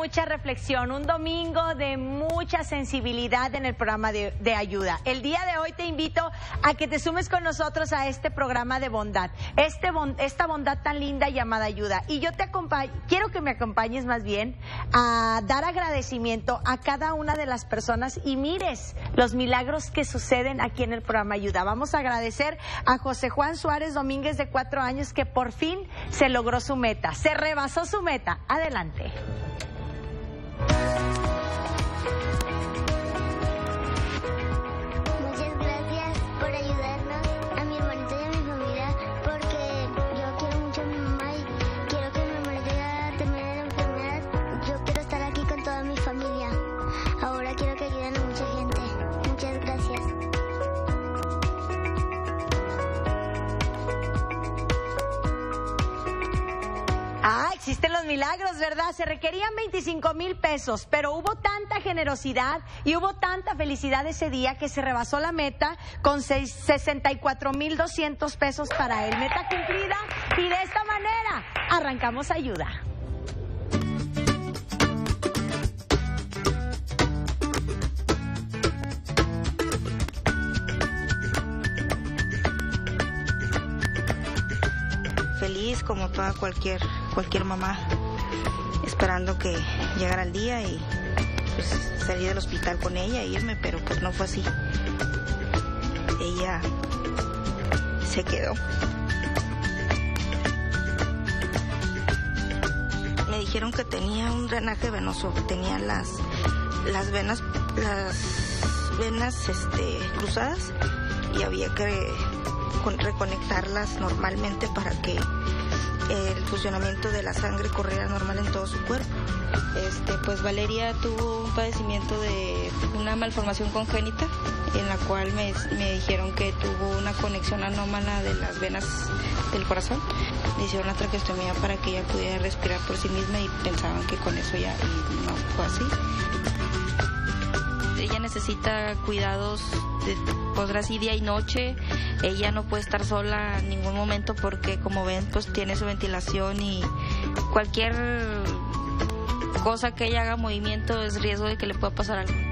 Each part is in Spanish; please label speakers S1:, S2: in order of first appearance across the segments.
S1: mucha reflexión, un domingo de mucha sensibilidad en el programa de ayuda. El día de hoy te invito a que te sumes con nosotros a este programa de bondad, esta bondad tan linda llamada ayuda. Y yo te quiero que me acompañes más bien a dar agradecimiento a cada una de las personas y mires los milagros que suceden aquí en el programa ayuda. Vamos a agradecer a José Juan Suárez Domínguez, de 4 años, que por fin se logró su meta, se rebasó su meta. Adelante.
S2: Muchas gracias por ayudarnos, a mi hermanito y a mi familia, porque yo quiero mucho a mi mamá y quiero que mi hermanito ya termine la enfermedad. Yo quiero estar aquí con toda mi familia. Ahora quiero que ayuden a mucha gente. Muchas gracias.
S1: Existen los milagros, ¿verdad? Se requerían 25,000 pesos, pero hubo tanta generosidad y hubo tanta felicidad ese día que se rebasó la meta con 64,200 pesos para él. Meta cumplida, y de esta manera arrancamos ayuda.
S3: Feliz como toda cualquier mamá, esperando que llegara el día y pues salí del hospital con ella e irme, pero pues no fue así. Ella se quedó. Me dijeron que tenía un drenaje venoso, tenía las venas cruzadas y había que reconectarlas normalmente para que el funcionamiento de la sangre corriera normal en todo su cuerpo. Pues Valeria tuvo un padecimiento de una malformación congénita en la cual me dijeron que tuvo una conexión anómala de las venas del corazón. Le hicieron una traqueostomía para que ella pudiera respirar por sí misma y pensaban que con eso ya, y no fue así. Ella necesita cuidados podrá sí día y noche. Ella no puede estar sola en ningún momento porque, como ven, pues tiene su ventilación y cualquier cosa que ella haga movimiento es riesgo de que le pueda pasar algo.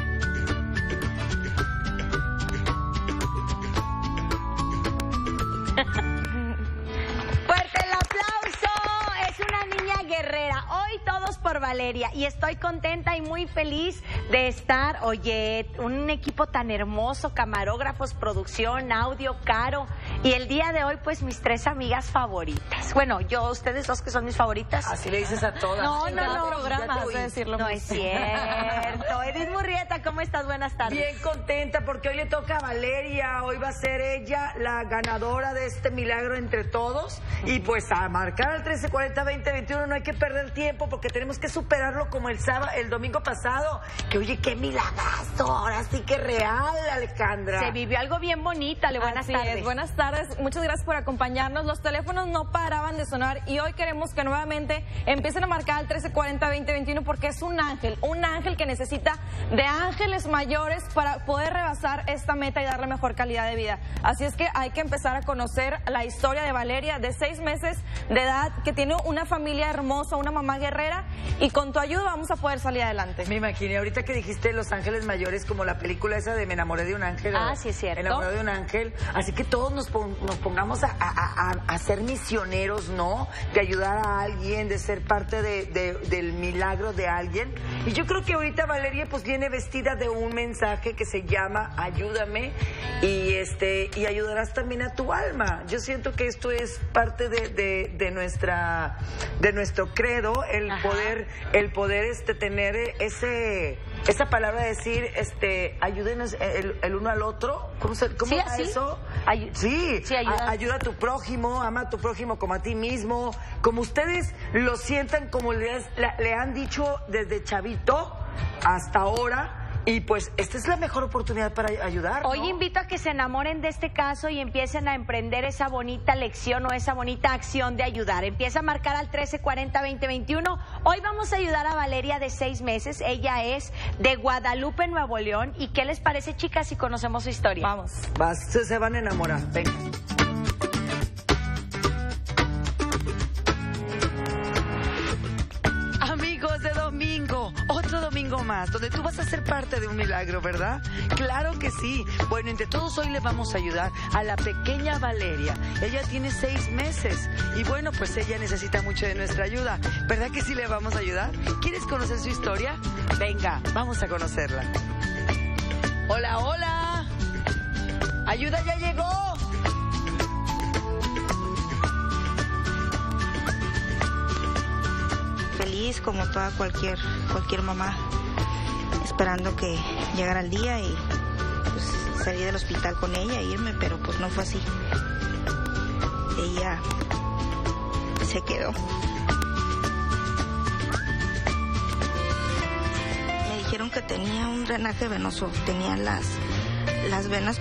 S1: ¡Fuerte el aplauso! Es una niña guerrera. Hoy todos por Valeria, y estoy contenta y muy feliz de estar, oye, un equipo tan hermoso, camarógrafos, producción, audio, Caro, y el día de hoy pues mis 3 amigas favoritas. Bueno, ustedes 2 que son mis favoritas.
S4: Así le dices a todas.
S1: No,
S4: programa,
S1: decirlo. No es cierto. Edith Murrieta, ¿cómo estás? Buenas tardes.
S4: Bien contenta porque hoy le toca a Valeria, hoy va a ser ella la ganadora de este milagro entre todos, y pues a marcar al 1340-2021. No hay que perder tiempo porque tenemos que superarlo como el domingo pasado, que oye, qué milagrazo, ahora sí que real, Alejandra.
S1: Se vivió algo bien bonito. Buenas tardes.
S5: Buenas tardes, muchas gracias por acompañarnos. Los teléfonos no paraban de sonar y hoy queremos que nuevamente empiecen a marcar al 1340-2021 porque es un ángel que necesita de ángeles mayores para poder rebasar esta meta y darle mejor calidad de vida. Así es que hay que empezar a conocer la historia de Valeria, de 6 meses de edad, que tiene una familia hermosa, una mamá guerrera, y con tu ayuda vamos a poder salir adelante.
S4: Me imaginé ahorita que dijiste Los Ángeles Mayores, como la película esa de Me enamoré de un ángel.
S1: Sí, es cierto.
S4: Me enamoré de un ángel. Así que todos nos pongamos a ser misioneros, ¿no? De ayudar a alguien, de ser parte del milagro de alguien. Y yo creo que ahorita Valeria pues viene vestida de un mensaje que se llama Ayúdame, y ayudarás también a tu alma. Yo siento que esto es parte de nuestro credo, el poder tener esa palabra de decir, ayúdenos el uno al otro. ¿Cómo
S1: sí,
S4: va eso? Ayuda a tu prójimo, ama a tu prójimo como a ti mismo, como ustedes lo sientan, como le han dicho desde chavito hasta ahora. Y pues esta es la mejor oportunidad para ayudar, ¿no?
S1: Hoy invito a que se enamoren de este caso y empiecen a emprender esa bonita lección o esa bonita acción de ayudar. Empieza a marcar al 1340-2021. Hoy vamos a ayudar a Valeria, de 6 meses. Ella es de Guadalupe, Nuevo León. ¿Y qué les parece, chicas, si conocemos su historia?
S5: Vamos.
S4: Se van a enamorar. Venga. Amigos de Domingo. domingo más, donde tú vas a ser parte de un milagro, ¿verdad? Claro que sí. Bueno, entre todos hoy le vamos a ayudar a la pequeña Valeria. Ella tiene 6 meses y bueno, pues ella necesita mucho de nuestra ayuda. ¿Verdad que sí le vamos a ayudar? ¿Quieres conocer su historia? Venga, vamos a conocerla. Hola, hola. Ayuda ya llegó.
S3: Feliz como toda cualquier mamá, esperando que llegara el día y pues salí del hospital con ella e irme, pero pues no fue así. Ella se quedó. Me dijeron que tenía un drenaje venoso, tenía las venas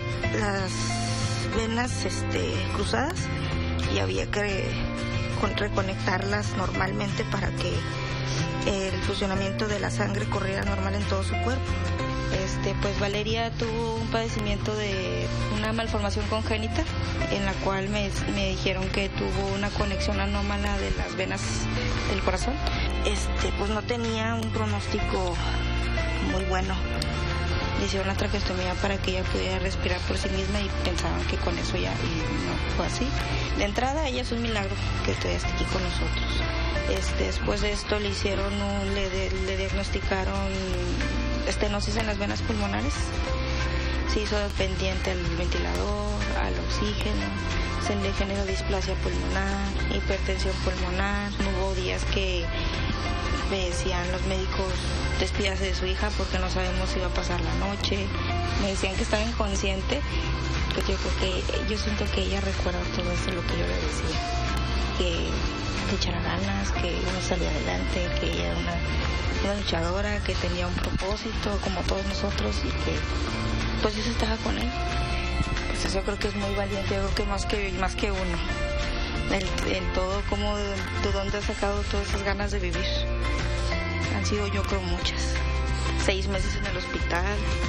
S3: cruzadas y había que reconectarlas normalmente para que el funcionamiento de la sangre corriera normal en todo su cuerpo. Pues Valeria tuvo un padecimiento de una malformación congénita en la cual me dijeron que tuvo una conexión anómala de las venas del corazón. Pues no tenía un pronóstico muy bueno. Le hicieron la traqueostomía para que ella pudiera respirar por sí misma y pensaban que con eso ya, y no fue así. De entrada, ella es un milagro que todavía esté aquí con nosotros. Después de esto le diagnosticaron estenosis en las venas pulmonares. Se hizo dependiente al ventilador, al oxígeno, se le generó displasia pulmonar, hipertensión pulmonar. Hubo días que me decían los médicos, despídase de su hija porque no sabemos si va a pasar la noche. Me decían que estaba inconsciente, pues yo siento que ella recuerda todo eso, lo que yo le decía, que echara ganas, que iba a salir adelante, que ella era una luchadora, que tenía un propósito como todos nosotros y que pues Dios estaba con él. Pues eso creo que es muy valiente, yo creo que más que uno. En todo, como de dónde ha sacado todas esas ganas de vivir. Han sido, yo creo, muchas. 6 meses en el hospital.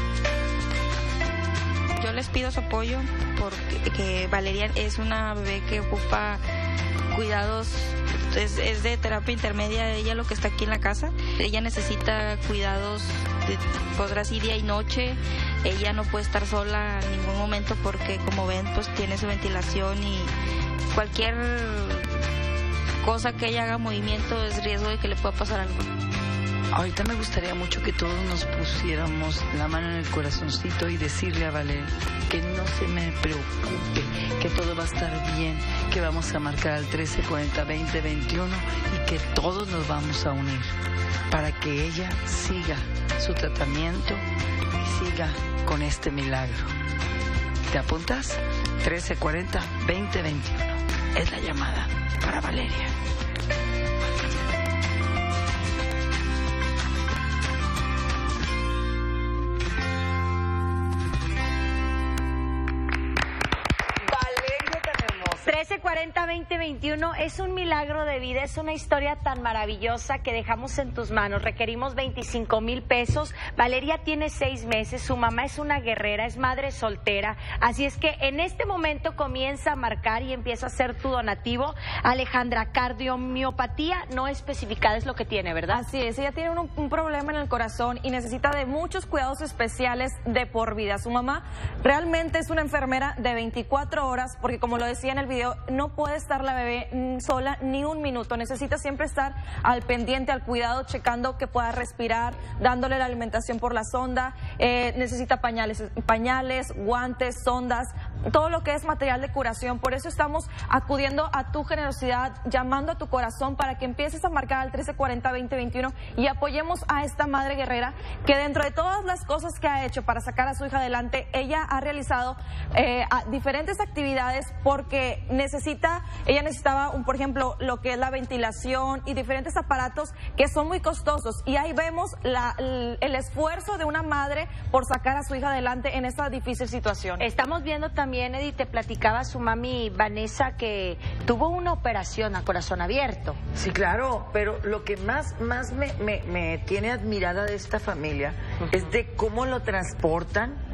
S3: Yo les pido su apoyo porque Valeria es una bebé que ocupa cuidados, es de terapia intermedia, ella lo que está aquí en la casa. Ella necesita cuidados podrá así día y noche. Ella no puede estar sola en ningún momento porque, como ven, pues tiene su ventilación y cualquier cosa que ella haga movimiento es riesgo de que le pueda pasar algo.
S4: Ahorita me gustaría mucho que todos nos pusiéramos la mano en el corazoncito y decirle a Valeria que no se me preocupe, que todo va a estar bien, que vamos a marcar al 1340-2021 y que todos nos vamos a unir para que ella siga su tratamiento y siga con este milagro. ¿Te apuntas? 1340-2021 es la llamada para Valeria. Valeria tenemos.
S1: 1340-2021 es un milagro de vida, es una historia tan maravillosa que dejamos en tus manos. Requerimos 25,000 pesos. Valeria tiene 6 meses, su mamá es una guerrera, es madre soltera, así es que en este momento comienza a marcar y empieza a hacer tu donativo. Alejandra, cardiomiopatía no especificada es lo que tiene, ¿verdad?
S5: Así es, ella tiene un problema en el corazón y necesita de muchos cuidados especiales de por vida. Su mamá realmente es una enfermera de 24 horas porque, como lo decía en el video, no puede estar la bebé sola ni un minuto. Necesita siempre estar al pendiente, al cuidado, checando que pueda respirar, dándole la alimentación por la sonda. Necesita pañales, guantes, sondas, todo lo que es material de curación. Por eso estamos acudiendo a tu generosidad, llamando a tu corazón para que empieces a marcar al 1340-2021 y apoyemos a esta madre guerrera que, dentro de todas las cosas que ha hecho para sacar a su hija adelante, ella ha realizado diferentes actividades porque ella necesitaba, por ejemplo, lo que es la ventilación y diferentes aparatos que son muy costosos. Y ahí vemos el esfuerzo de una madre por sacar a su hija adelante en esta difícil situación.
S1: Estamos viendo también, Edith, te platicaba su mami Vanessa que tuvo una operación a corazón abierto.
S4: Sí, claro, pero lo que más me tiene admirada de esta familia es de cómo lo transportan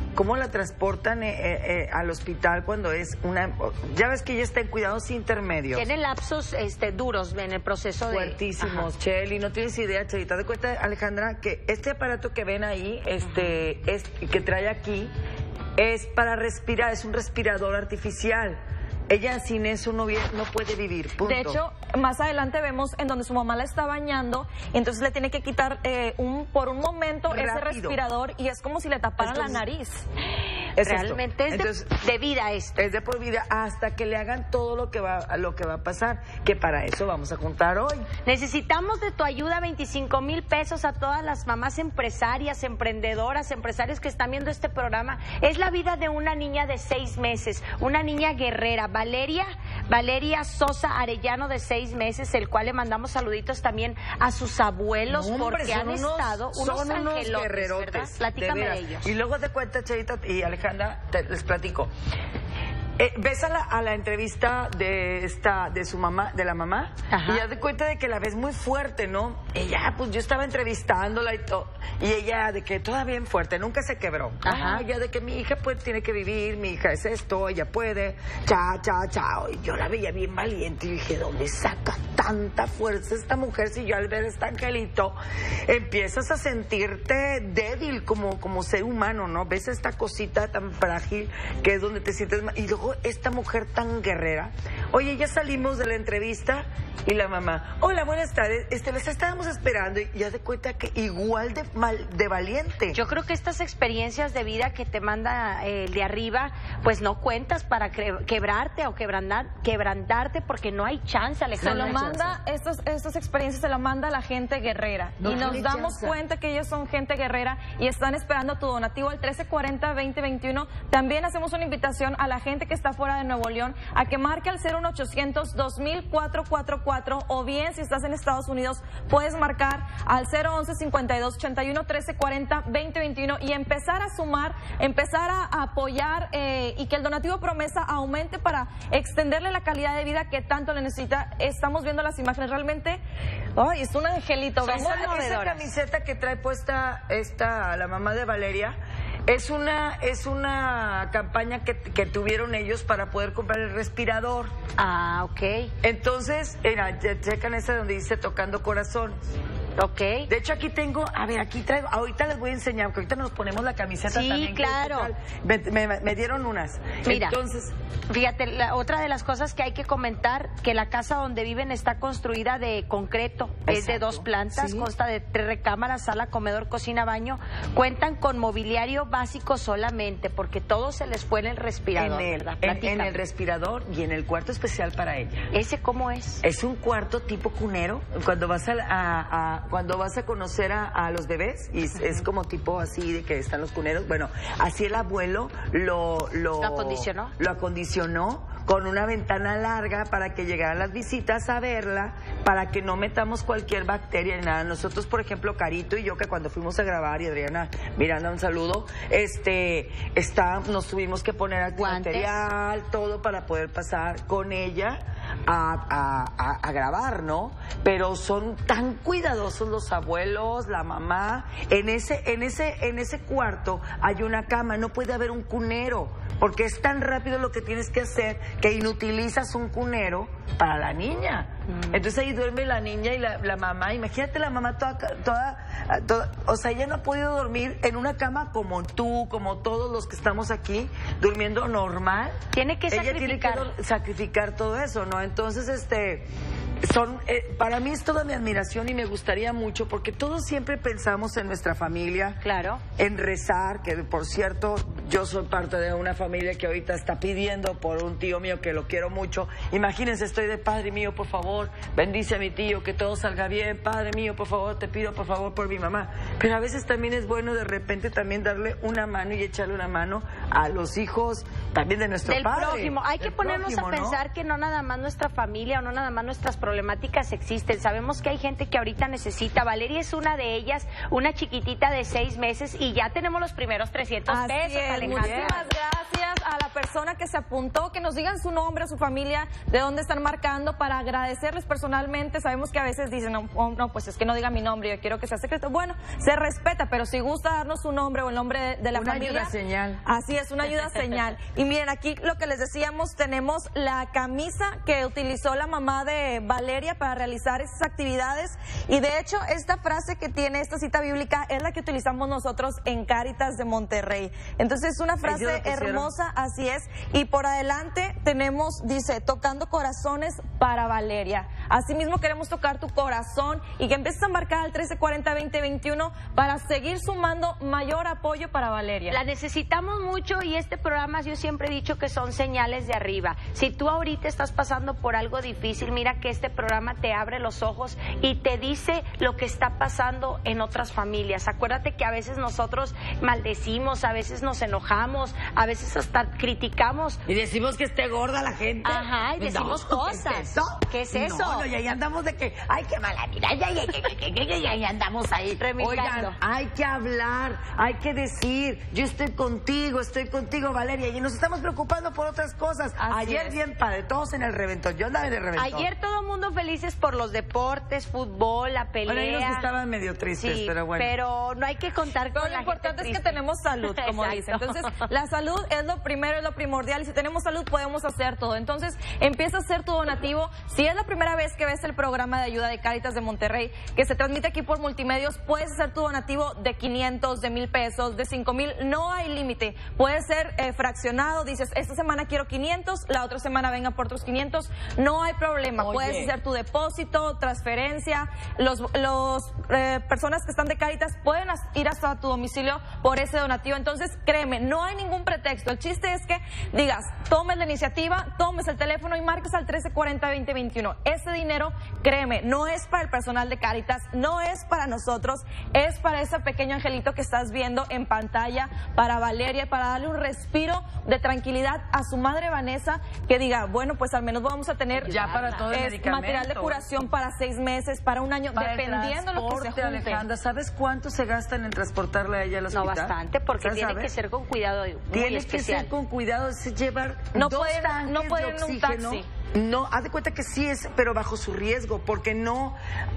S4: cómo la transportan al hospital cuando es una... Ya ves que ella está en cuidados intermedios.
S1: Tiene lapsos duros en el proceso de...
S4: Fuertísimos, Cheli, no tienes idea, Chelita. De cuenta, Alejandra, que este aparato que ven ahí, que trae aquí, es para respirar, es un respirador artificial. Ella sin eso no puede vivir, punto.
S5: De hecho, más adelante vemos en donde su mamá la está bañando, y entonces le tiene que quitar por un momento ese respirador, y es como si le taparan la nariz.
S1: Realmente es de vida esto.
S4: Es de por vida hasta que le hagan todo lo que va a pasar, que para eso vamos a contar hoy.
S1: Necesitamos de tu ayuda 25,000 pesos a todas las mamás empresarias, emprendedoras, empresarios que están viendo este programa. Es la vida de una niña de 6 meses, una niña guerrera, Valeria Sosa Arellano, de 6 meses, el cual le mandamos saluditos también a sus abuelos, porque han estado unos angelotes, ¿verdad? Platícame de ellos.
S4: Y luego de cuenta, Chelita y Alejandra, les platico. Ves a la entrevista de su mamá, de la mamá, y ya te cuenta de que la ves muy fuerte, ¿no? Ella, pues yo estaba entrevistándola y todo, y ella de que toda bien fuerte, nunca se quebró. Ella de que mi hija pues tiene que vivir, mi hija es esto, ella puede, chao. Y yo la veía bien valiente y dije, ¿dónde saca tanta fuerza esta mujer? Si yo al ver este angelito empiezas a sentirte débil como ser humano, ¿no? Ves esta cosita tan frágil que es donde te sientes mal. Y luego esta mujer tan guerrera. Oye, ya salimos de la entrevista y la mamá, hola, buenas tardes, les estábamos esperando, y ya te cuenta que igual de valiente.
S1: Yo creo que estas experiencias de vida que te manda el de arriba, pues no cuentas para quebrarte o quebrantarte, porque no hay chance, Alejandra.
S5: Se lo manda, estas experiencias se lo manda a la gente guerrera, y nos damos cuenta que ellos son gente guerrera y están esperando tu donativo al 1340-2021. También hacemos una invitación a la gente que está fuera de Nuevo León a que marque al 01800-2000-444, o bien si estás en Estados Unidos puedes marcar al 011-5281-1340-2021 y empezar a sumar, empezar a apoyar, y que el donativo promesa aumente para extenderle la calidad de vida que tanto le necesita. Estamos viendo las imágenes, realmente, ¡ay, es un angelito!
S4: Esa camiseta que trae puesta la mamá de Valeria es una campaña que tuvieron ellos para poder comprar el respirador.
S1: Ok.
S4: Entonces, checan esa donde dice Tocando Corazones.
S1: Ok.
S4: De hecho, aquí tengo, aquí traigo, ahorita les voy a enseñar, porque ahorita nos ponemos la camiseta también.
S1: Sí, claro.
S4: Me dieron unas.
S1: Mira,
S4: entonces,
S1: fíjate, otra de las cosas que hay que comentar, que la casa donde viven está construida de concreto. Exacto. Es de 2 plantas, consta de 3 recámaras, sala, comedor, cocina, baño. Cuentan con mobiliario básico solamente, porque todo se les fue en el respirador.
S4: En el respirador y en el cuarto especial para ella.
S1: ¿Ese cómo es?
S4: Es un cuarto tipo cunero. Cuando vas cuando vas a conocer a los bebés, y es como tipo así de que están los cuneros, bueno, así el abuelo lo acondicionó con una ventana larga para que llegaran las visitas a verla, para que no metamos cualquier bacteria ni nada. Nosotros, por ejemplo, Carito y yo, que cuando fuimos a grabar, y Adriana Miranda, un saludo, nos tuvimos que poner antibacterial, todo para poder pasar con ella a grabar, ¿no? Pero son tan cuidadosos los abuelos, la mamá. En ese cuarto hay una cama, no puede haber un cunero, porque es tan rápido lo que tienes que hacer que inutilizas un cunero para la niña. Entonces ahí duerme la niña y la mamá. Imagínate la mamá toda, o sea, ella no ha podido dormir en una cama como tú, como todos los que estamos aquí, durmiendo normal.
S1: Tiene que sacrificar.
S4: Ella tiene que sacrificar todo eso, ¿no? Entonces, para mí es toda mi admiración, y me gustaría mucho, porque todos siempre pensamos en nuestra familia.
S1: Claro.
S4: En rezar, que por cierto, yo soy parte de una familia que ahorita está pidiendo por un tío mío que lo quiero mucho. Imagínense, estoy de Padre mío, por favor, bendice a mi tío, que todo salga bien. Padre mío, por favor, te pido por favor por mi mamá. Pero a veces también es bueno de repente también darle una mano y echarle una mano a los hijos también de nuestro padre.
S1: Del prójimo. Hay que ponernos a pensar que no nada más nuestra familia o no nada más nuestras problemáticas existen. Sabemos que hay gente que ahorita necesita. Valeria es una de ellas, una chiquitita de 6 meses, y ya tenemos los primeros 300 pesos, Alejandra.
S5: Muchísimas gracias a la persona que se apuntó, que nos digan su nombre, su familia, de dónde están marcando, para agradecerles personalmente. Sabemos que a veces dicen, no, pues es que no diga mi nombre, yo quiero que sea secreto. Bueno, se respeta, pero si gusta darnos su nombre o el nombre de la familia.
S4: Una ayuda señal.
S5: Así es, una ayuda señal. Y miren, aquí lo que les decíamos, tenemos la camisa que utilizó la mamá de Valeria para realizar esas actividades. Y de hecho, esta frase que tiene esta cita bíblica es la que utilizamos nosotros en Cáritas de Monterrey. Entonces, es una frase hermosa, así es. Y por adelante tenemos, dice, tocando corazones para Valeria. Asimismo, queremos tocar tu corazón y que empieces a marcar al 1340-2021 para seguir sumando mayor apoyo para Valeria.
S1: La necesitamos mucho y este programa, yo siempre he dicho que son señales de arriba. Si tú ahorita estás pasando por algo difícil, mira que este programa te abre los ojos y te dice lo que está pasando en otras familias. Acuérdate que a veces nosotros maldecimos, a veces nos enojamos, a veces hasta criticamos.
S4: Y decimos que esté gorda la gente.
S1: Ajá, y decimos cosas. ¿Qué es eso?
S4: No, y ahí andamos de que, ay, qué mala vida, y ahí andamos ahí. Oigan, hay que hablar, hay que decir, yo estoy contigo, Valeria, y nos estamos preocupando por otras cosas. Ayer bien padre, todos en el reventón, yo andaba en el reventón.
S1: Ayer todo el mundo felices por los deportes, fútbol, la pelea.
S4: Bueno, ellos estaban medio tristes,
S1: sí,
S4: pero bueno.
S1: Pero no hay que contar con
S5: lo importante es que tenemos salud, como dicen. Entonces, la salud es lo primero, es lo primordial, y si tenemos salud podemos hacer todo. Entonces, empieza a hacer tu donativo. Si es la primera vez que ves el programa de ayuda de Cáritas de Monterrey, que se transmite aquí por Multimedios, puedes hacer tu donativo de 500, de 1,000 pesos, de 5,000, no hay límite. Puede ser fraccionado, dices, esta semana quiero 500, la otra semana venga por otros 500, no hay problema.
S4: Oye.
S5: Puedes hacer tu depósito, transferencia, los personas que están de Cáritas pueden ir hasta tu domicilio por ese donativo. Entonces, créeme, no hay ningún pretexto. El chiste es que digas, tomes la iniciativa, tomes el teléfono y marques al 1340-2021. Ese dinero, créeme, no es para el personal de Cáritas, no es para nosotros, es para ese pequeño angelito que estás viendo en pantalla, para Valeria, para darle un respiro de tranquilidad a su madre Vanessa, que diga, bueno, pues al menos vamos a tener
S4: ya para todo el medicamento,
S5: material de curación para 6 meses, para 1 año,
S4: para
S5: dependiendo de lo que se junte.
S4: Alejandra, ¿sabes cuánto se gastan en transportarle a ella al hospital?
S1: No, bastante, porque tiene que ser con cuidado muy
S4: tiene
S1: especial.
S4: Que ser con cuidado, es llevar
S5: no
S4: 2 tanques
S5: no pueden
S4: de
S5: en un
S4: oxígeno.
S5: taxi.
S4: No, haz de cuenta que sí es, pero bajo su riesgo, porque no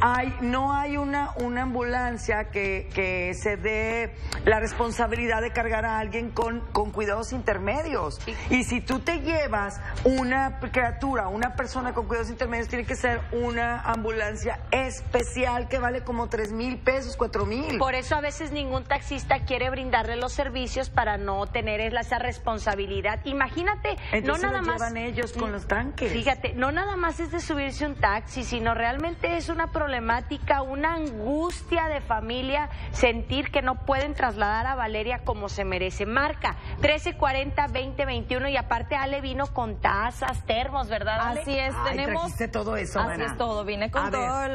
S4: hay una ambulancia que se dé la responsabilidad de cargar a alguien con cuidados intermedios. Sí. Y si tú te llevas una criatura, una persona con cuidados intermedios, tiene que ser una ambulancia especial que vale como 3,000 pesos, 4,000.
S1: Por eso a veces ningún taxista quiere brindarle los servicios para no tener esa responsabilidad. Imagínate,
S4: entonces
S1: no nada más
S4: llevan ellos con los tanques.
S1: Fíjate, no nada más es de subirse un taxi, sino realmente es una problemática, una angustia de familia, sentir que no pueden trasladar a Valeria como se merece. Marca 1340-2021 y aparte Ale vino con tazas, termos, ¿verdad, Ale?
S5: Así es,
S4: tenemos... Trajiste todo eso,
S5: así es todo, vine con todo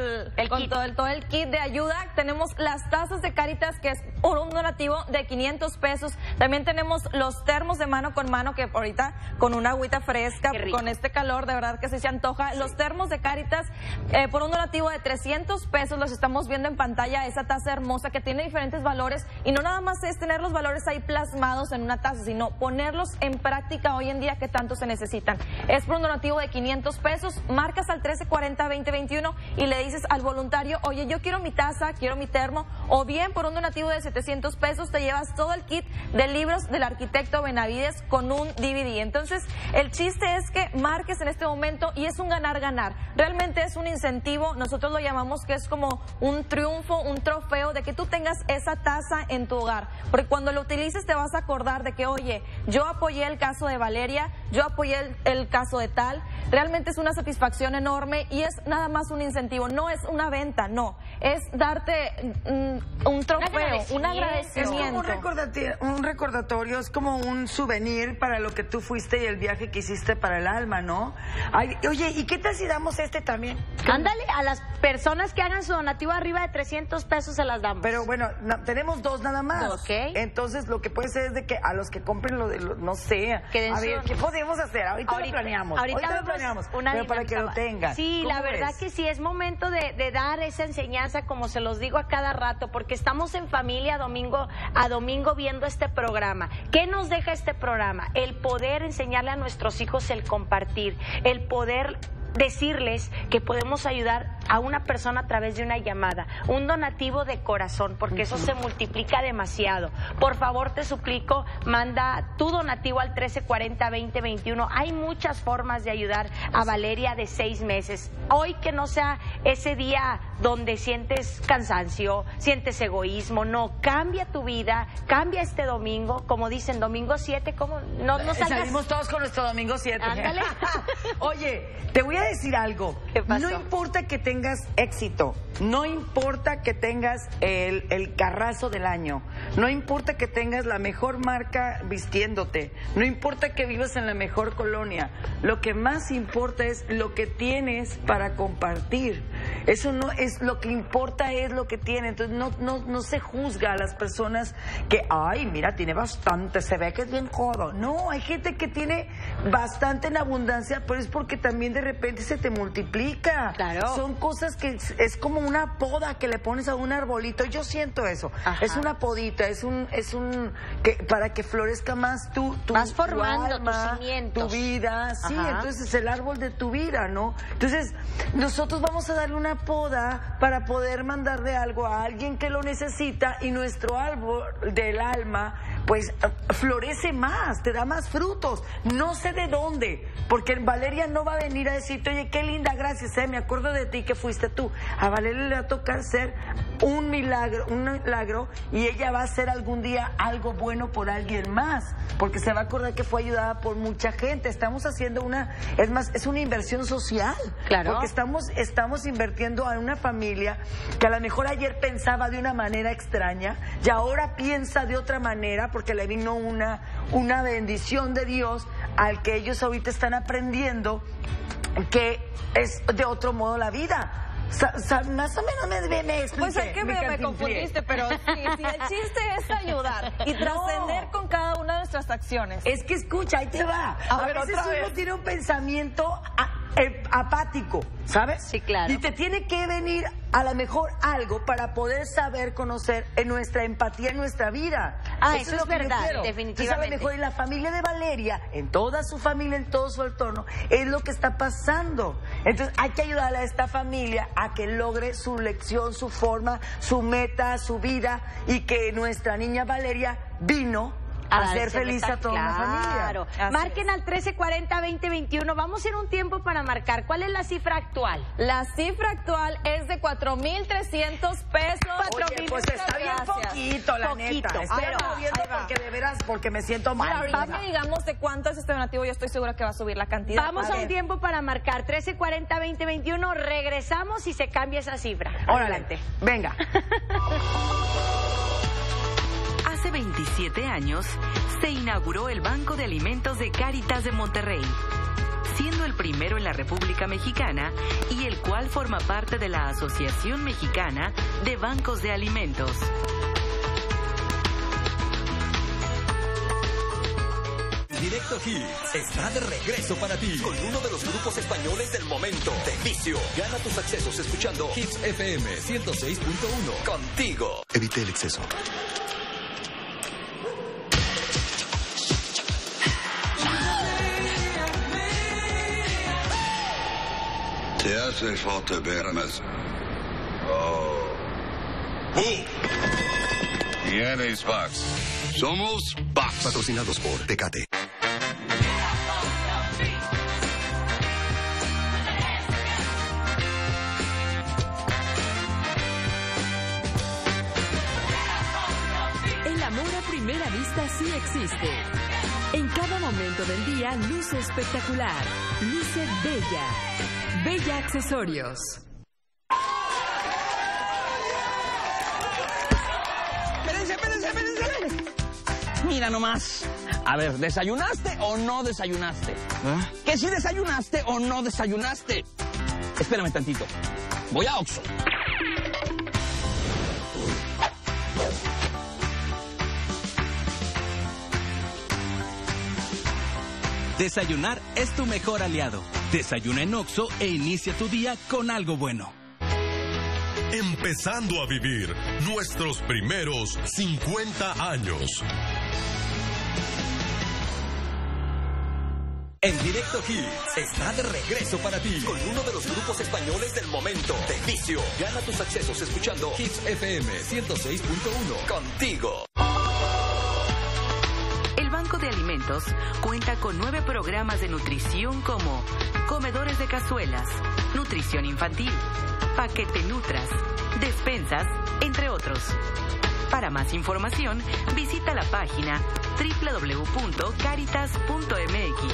S5: el kit de ayuda. Tenemos las tazas de Cáritas, que es un donativo de 500 pesos. También tenemos los termos de mano con mano, que ahorita con una agüita fresca, con este calor, de verdad que sí se antoja. Sí. Los termos de Cáritas, por un donativo de 300 pesos, los estamos viendo en pantalla, esa taza hermosa que tiene diferentes valores, y no nada más es tener los valores ahí plasmados en una taza, sino ponerlos en práctica hoy en día que tanto se necesitan. Es por un donativo de 500 pesos, marcas al 1340-2021 y le dices al voluntario, oye, yo quiero mi taza, quiero mi termo, o bien por un donativo de 700 pesos te llevas todo el kit de libros del arquitecto Benavides con un DVD. Entonces, el chiste es que marques en este momento y es un ganar-ganar. Realmente es un incentivo, nosotros lo llamamos que es como un triunfo, un trofeo de que tú tengas esa taza en tu hogar. Porque cuando lo utilices te vas a acordar de que, oye, yo apoyé el caso de Valeria, yo apoyé el caso de tal. Realmente es una satisfacción enorme y es nada más un incentivo, no es una venta, no. Es darte un trofeo, un agradecimiento.
S4: Es como un recordatorio, es como un souvenir para lo que tú fuiste y el viaje que hiciste para el alma, ¿no? Ay, oye, ¿y qué tal si damos este también?
S1: Ándale, a las personas que hagan su donativo arriba de 300 pesos se las damos.
S4: Pero bueno, tenemos 2 nada más.
S1: Ok.
S4: Entonces, lo que puede ser es de que a los que compren no sé. A ver, ¿qué podemos hacer? Ahorita lo planeamos.
S1: Ahorita
S4: planeamos,
S1: una
S4: pero para que lo
S1: dinámica.
S4: tengan.
S1: Sí, la
S4: ¿Cómo
S1: verdad
S4: ves?
S1: que sí, es momento de dar esa enseñanza, como se los digo a cada rato, porque estamos en familia domingo a domingo viendo este programa. ¿Qué nos deja este programa? El poder enseñarle a nuestros hijos el compartir, el poder decirles que podemos ayudar a una persona a través de una llamada, un donativo de corazón, porque eso se multiplica demasiado. Por favor, te suplico, manda tu donativo al 1340-2021. Hay muchas formas de ayudar a Valeria de 6 meses. Hoy que no sea ese día donde sientes cansancio, sientes egoísmo, no, cambia tu vida, cambia este domingo, como dicen, domingo 7, ¿cómo? No salgas...
S4: Salimos todos con nuestro domingo 7.
S1: Ándale.
S4: Oye, te voy a decir algo.
S1: ¿Qué pasó?
S4: No importa que tengas éxito, no importa que tengas el carrazo del año, no importa que tengas la mejor marca vistiéndote, no importa que vivas en la mejor colonia, lo que más importa es lo que tienes para compartir. Eso no es lo que importa, es lo que tiene. Entonces no se juzga a las personas que, ay, mira, tiene bastante, se ve que es bien codo. No, hay gente que tiene bastante en abundancia, pero es porque también de repente se te multiplica.
S1: Claro.
S4: Son cosas que es como una poda que le pones a un arbolito. Yo siento eso.
S1: Ajá.
S4: Es una podita, es un que para que florezca más tu
S1: Vas formando
S4: alma,
S1: tus cimientos.
S4: tu vida. Sí,
S1: Ajá.
S4: entonces el árbol de tu vida, ¿no? Entonces, nosotros vamos a darle una poda para poder mandarle algo a alguien que lo necesita, y nuestro árbol del alma pues florece más, te da más frutos. No sé de dónde, porque Valeria no va a venir a decirte, oye, qué linda, gracias, me acuerdo de ti que fuiste tú. A Valeria le va a tocar ser un milagro, y ella va a hacer algún día algo bueno por alguien más, porque se va a acordar que fue ayudada por mucha gente. Estamos haciendo es una inversión social.
S1: Claro.
S4: Porque estamos invirtiendo a una familia que a lo mejor ayer pensaba de una manera extraña y ahora piensa de otra manera, porque le vino una bendición de Dios al que ellos ahorita están aprendiendo que es de otro modo la vida. Más o menos me expliqué.
S5: Pues es que me
S4: cantinflé.
S5: confundiste, pero sí, el chiste es ayudar y trascender con cada una de nuestras acciones.
S4: Es que escucha, ahí te va. A
S5: ver,
S4: veces
S5: otra
S4: uno
S5: vez.
S4: tiene un pensamiento apático, ¿sabes?
S1: Sí, claro.
S4: Y te tiene que venir a lo mejor algo para poder saber, conocer en nuestra empatía, en nuestra vida.
S1: Eso es
S4: lo que yo
S1: verdad,
S4: quiero.
S1: definitivamente.
S4: Entonces, a lo mejor en la familia de Valeria, en toda su familia, en todo su entorno, es lo que está pasando. Entonces hay que ayudarle a esta familia a que logre su lección, su forma, su meta, su vida, y que nuestra niña Valeria vino a
S1: dar
S4: hacer
S1: ese
S4: feliz a toda la familia.
S1: Claro.
S5: Así
S1: Marquen al 1340-2021. Vamos a ir un tiempo para marcar. ¿Cuál es la cifra actual?
S5: La cifra actual es de 4,300 pesos.
S4: Oye, pues está bien poquito, la
S1: Poquito.
S4: neta. Estoy
S5: Ahí va,
S4: aplaudiendo
S5: ahí va.
S4: porque de veras, porque me siento mal.
S5: Ahorita que digamos de cuánto es este donativo, yo estoy segura que va a subir la cantidad.
S1: Vamos a un
S5: ver.
S1: tiempo para marcar. 1340-2021. Regresamos y se cambia esa cifra.
S4: Órale,
S1: Adelante.
S4: venga.
S6: Hace 27 años se inauguró el Banco de Alimentos de Cáritas de Monterrey, siendo el primero en la República Mexicana y el cual forma parte de la Asociación Mexicana de Bancos de Alimentos.
S7: Directo Hits está de regreso para ti con uno de los grupos españoles del momento, De Vicio. Gana tus accesos escuchando Hits FM 106.1. Contigo.
S8: Evite el exceso.
S9: Te hace falta ver más. Oh. ¿Quién es Vax? Somos Vax.
S8: Patrocinados por Tecate.
S10: El amor a primera vista sí existe. En cada momento del día luce espectacular. Luce bella. Bella Accesorios.
S11: Espérense. Mira nomás. A ver, ¿desayunaste o no desayunaste? ¿Que si desayunaste o no desayunaste? Espérame tantito. Voy a Oxxo.
S12: Desayunar es tu mejor aliado. Desayuna en Oxxo e inicia tu día con algo bueno.
S13: Empezando a vivir nuestros primeros 50 años.
S7: En Directo Hits está de regreso para ti con uno de los grupos españoles del momento, De Vicio. Gana tus accesos escuchando Hits FM 106.1 contigo.
S6: El Banco de Alimentos cuenta con 9 programas de nutrición como Comedores de Cazuelas, Nutrición Infantil, Paquete Nutras, Despensas, entre otros. Para más información, visita la página www.caritas.mx.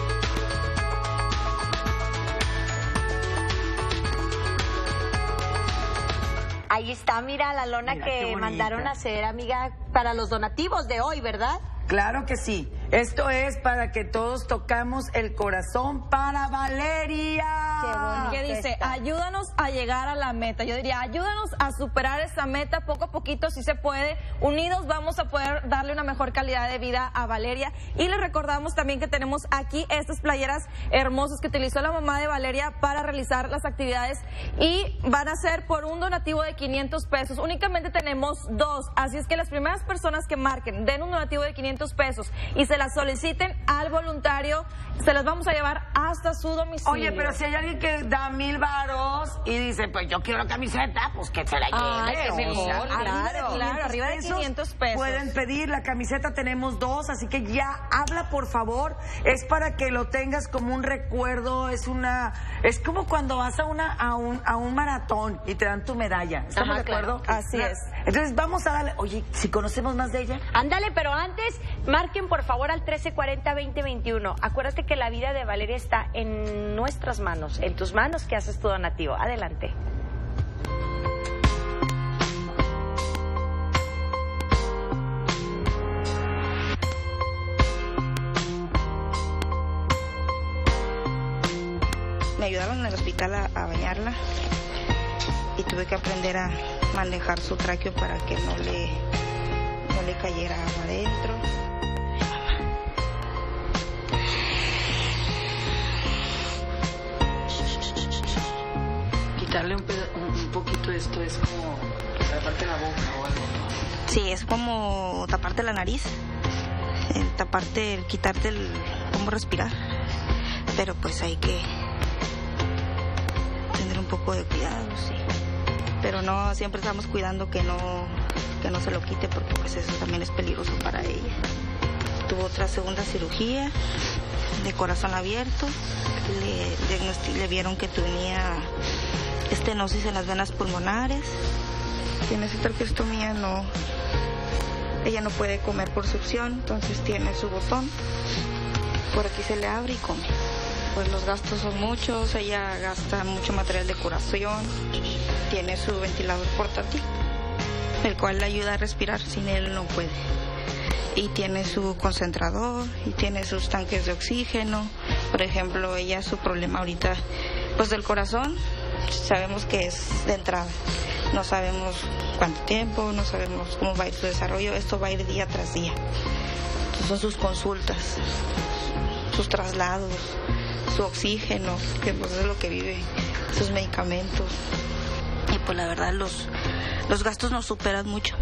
S1: Ahí está, mira la lona. Mira, que mandaron a hacer, amiga, para los donativos de hoy, ¿verdad?
S4: Claro que sí. Esto es para que todos tocamos el corazón para Valeria.
S5: Qué bonito. ¿Qué dice? Ayúdanos a llegar a la meta. Yo diría, ayúdanos a superar esa meta poco a poquito, si se puede. Unidos vamos a poder darle una mejor calidad de vida a Valeria. Y les recordamos también que tenemos aquí estas playeras hermosas que utilizó la mamá de Valeria para realizar las actividades y van a ser por un donativo de 500 pesos. Únicamente tenemos 2, así es que las primeras personas que marquen, den un donativo de 500 pesos y se las soliciten al voluntario, se las vamos a llevar hasta su domicilio.
S4: Oye, pero si hay alguien que da 1,000 varos y dice, pues yo quiero camiseta, pues que se la lleve.
S5: Ay, qué mejor, claro, arriba de 500 pesos.
S4: Pueden pedir la camiseta, tenemos 2, así que ya habla, por favor. Es para que lo tengas como un recuerdo, es como cuando vas a un maratón y te dan tu medalla. ¿Estamos de acuerdo?
S5: Claro. Así es.
S4: Entonces vamos a darle, oye, si conocemos más de ella.
S1: Ándale, pero antes, marquen por favor al 1340-2021. Acuérdate que la vida de Valeria está en nuestras manos, en tus manos, que haces tu donativo. Adelante.
S3: Me ayudaron en el hospital a bañarla y tuve que aprender a manejar su tráqueo para que no le cayera agua adentro.
S4: Quitarle un poquito de esto es como taparte la boca o algo, ¿no?
S3: Sí, es como taparte la nariz, quitarte cómo respirar, pero pues hay que tener un poco de cuidado, sí. Pero no, siempre estamos cuidando que no se lo quite porque pues eso también es peligroso para ella. Tuvo otra segunda cirugía de corazón abierto, le vieron que tenía estenosis en las venas pulmonares, tiene su traqueostomía, ella no puede comer por succión, entonces tiene su botón, por aquí se le abre y come. Pues los gastos son muchos, ella gasta mucho material de curación, tiene su ventilador portátil, el cual le ayuda a respirar, sin él no puede. Y tiene su concentrador, y tiene sus tanques de oxígeno. Por ejemplo, ella, su problema ahorita, pues del corazón, sabemos que es de entrada. No sabemos cuánto tiempo, no sabemos cómo va a ir su desarrollo, esto va a ir día tras día. Entonces son sus consultas, sus traslados, su oxígeno, que pues es lo que vive, sus medicamentos. Y pues la verdad los gastos nos superan mucho.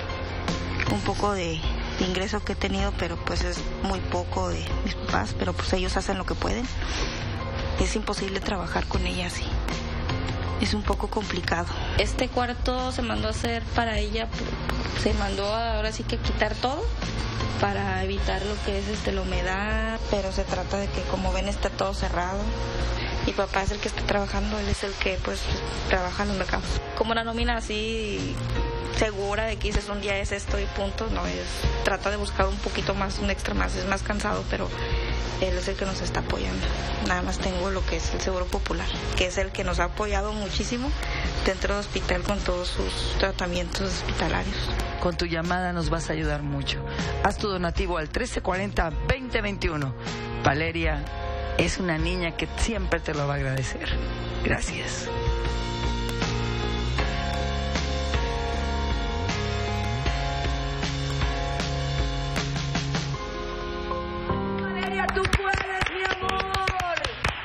S3: Un poco de ingreso que he tenido, pero pues es muy poco de mis papás, pero pues ellos hacen lo que pueden. Es imposible trabajar con ella así. Es un poco complicado. Este cuarto se mandó a hacer para ella, se mandó ahora sí que quitar todo para evitar lo que es la humedad, pero se trata de que, como ven, está todo cerrado. Mi papá es el que está trabajando, él es el que pues trabaja en los mercados. Como una nómina así segura de que dices un día es esto y punto, no es, trata de buscar un poquito más, un extra más, es más cansado, pero él es el que nos está apoyando. Nada más tengo lo que es el Seguro Popular, que es el que nos ha apoyado muchísimo dentro del hospital con todos sus tratamientos hospitalarios.
S4: Con tu llamada nos vas a ayudar mucho. Haz tu donativo al 1340-2021. Valeria es una niña que siempre te lo va a agradecer. Gracias. Valeria, tú puedes.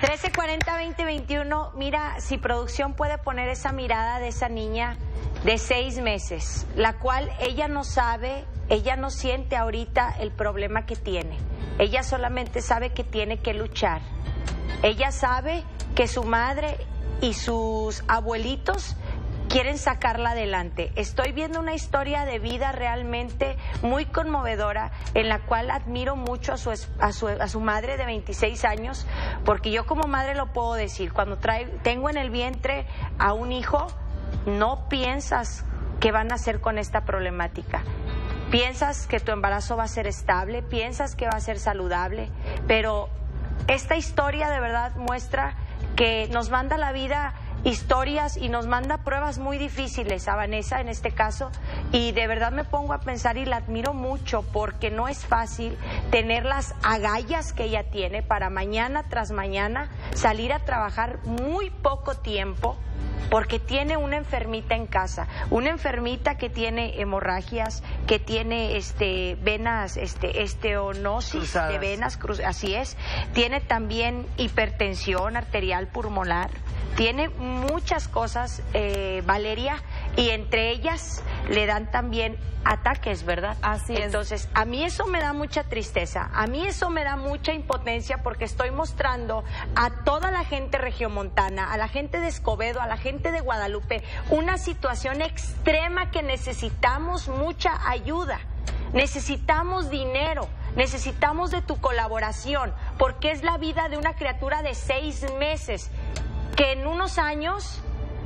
S1: 1340-2021, mira, si producción puede poner esa mirada de esa niña de 6 meses, la cual ella no sabe, ella no siente ahorita el problema que tiene. Ella solamente sabe que tiene que luchar. Ella sabe que su madre y sus abuelitos quieren sacarla adelante. Estoy viendo una historia de vida realmente muy conmovedora, en la cual admiro mucho a su madre de 26 años, porque yo como madre lo puedo decir, cuando tengo en el vientre a un hijo, no piensas qué van a hacer con esta problemática. Piensas que tu embarazo va a ser estable, piensas que va a ser saludable, pero esta historia de verdad muestra que nos manda la vida historias y nos manda pruebas muy difíciles a Vanessa en este caso, y de verdad me pongo a pensar y la admiro mucho, porque no es fácil tener las agallas que ella tiene para mañana tras mañana salir a trabajar muy poco tiempo, porque tiene una enfermita en casa, una enfermita que tiene hemorragias, que tiene venas, osteonosis cruzadas de venas, así es, tiene también hipertensión arterial pulmonar, tiene muchas cosas, Valeria, y entre ellas le dan también ataques, ¿verdad?
S5: Así es.
S1: Entonces, a mí eso me da mucha tristeza, a mí eso me da mucha impotencia, porque estoy mostrando a toda la gente regiomontana, a la gente de Escobedo, a la gente de Guadalupe, una situación extrema que necesitamos mucha ayuda, necesitamos dinero, necesitamos de tu colaboración, porque es la vida de una criatura de 6 meses, que en unos años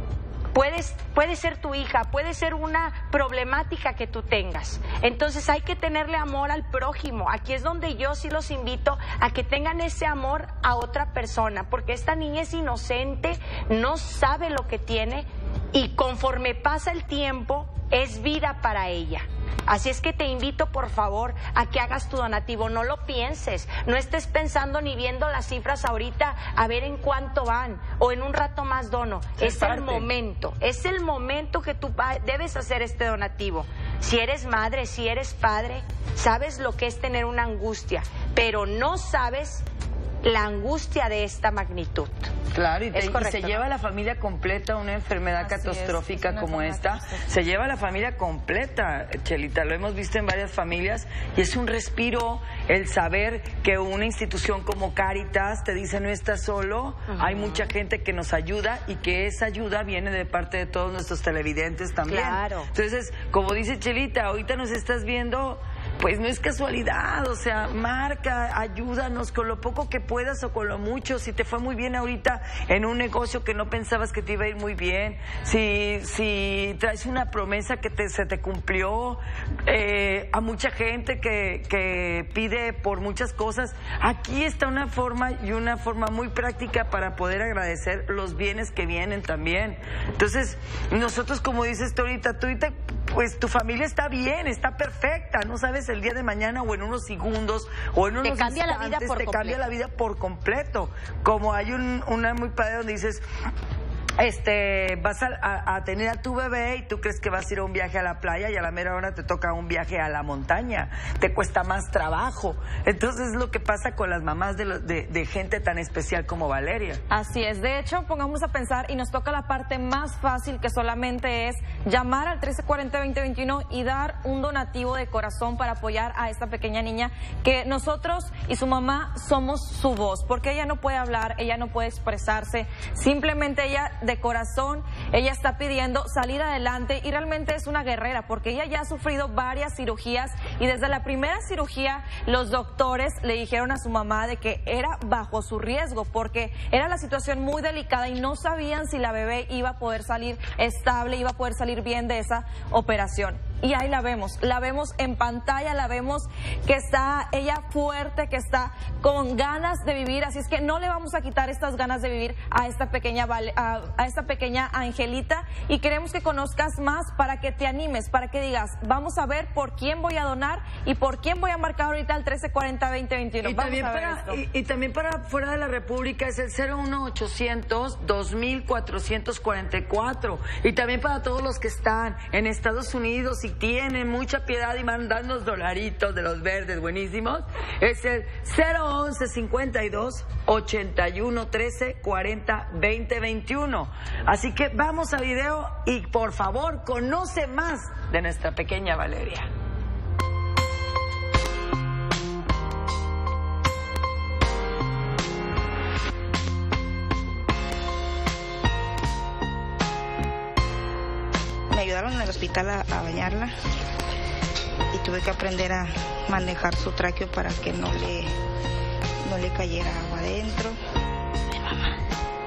S1: puede ser tu hija, puede ser una problemática que tú tengas. Entonces hay que tenerle amor al prójimo. Aquí es donde yo sí los invito a que tengan ese amor a otra persona, porque esta niña es inocente, no sabe lo que tiene, y conforme pasa el tiempo es vida para ella. Así es que te invito, por favor, a que hagas tu donativo. No lo pienses, no estés pensando ni viendo las cifras ahorita a ver en cuánto van o en un rato más dono. Es el momento que tú debes hacer este donativo. Si eres madre, si eres padre, sabes lo que es tener una angustia, pero no sabes la angustia de esta magnitud.
S4: Claro, y se lleva a la familia completa una enfermedad catastrófica como esta. Se lleva a la familia completa, Chelita. Lo hemos visto en varias familias y es un respiro el saber que una institución como Cáritas te dice no estás solo, hay mucha gente que nos ayuda y que esa ayuda viene de parte de todos nuestros televidentes también.
S1: Claro.
S4: Entonces, como dice Chelita, ahorita nos estás viendo, pues no es casualidad, o sea, marca, ayúdanos con lo poco que puedas o con lo mucho. Si te fue muy bien ahorita en un negocio que no pensabas que te iba a ir muy bien, si traes una promesa que se te cumplió, a mucha gente que pide por muchas cosas, aquí está una forma muy práctica para poder agradecer los bienes que vienen también. Entonces, nosotros, como dices tú ahorita, pues tu familia está bien, está perfecta, no sabes el día de mañana o en unos segundos o en unos instantes te cambia la vida por completo. Como hay una muy padre donde dices, vas a tener a tu bebé y tú crees que vas a ir a un viaje a la playa y a la mera hora te toca un viaje a la montaña, te cuesta más trabajo. Entonces es lo que pasa con las mamás de gente tan especial como Valeria.
S5: Así es, de hecho, pongámonos a pensar y nos toca la parte más fácil, que solamente es llamar al 1340-2021 y dar un donativo de corazón para apoyar a esta pequeña niña, que nosotros y su mamá somos su voz, porque ella no puede hablar, ella no puede expresarse, simplemente ella de corazón, ella está pidiendo salir adelante y realmente es una guerrera, porque ella ya ha sufrido varias cirugías y desde la primera cirugía los doctores le dijeron a su mamá de que era bajo su riesgo, porque era la situación muy delicada y no sabían si la bebé iba a poder salir estable, iba a poder salir bien de esa operación. Y ahí la vemos en pantalla, la vemos que está ella fuerte, que está con ganas de vivir, así es que no le vamos a quitar estas ganas de vivir a esta pequeña Angelita, y queremos que conozcas más para que te animes, para que digas, vamos a ver por quién voy a donar y por quién voy a marcar ahorita el 1340-2021.
S4: Y también para fuera de la República es el 01800-2444, y también para todos los que están en Estados Unidos y tienen mucha piedad y mandan los dolaritos de los verdes buenísimos, es el 011 52 81 13 40 20 21. Así que vamos a video y por favor conoce más de nuestra pequeña Valeria.
S3: Me ayudaron en el hospital a bañarla y tuve que aprender a manejar su tráqueo para que no le cayera agua adentro. Mi mamá.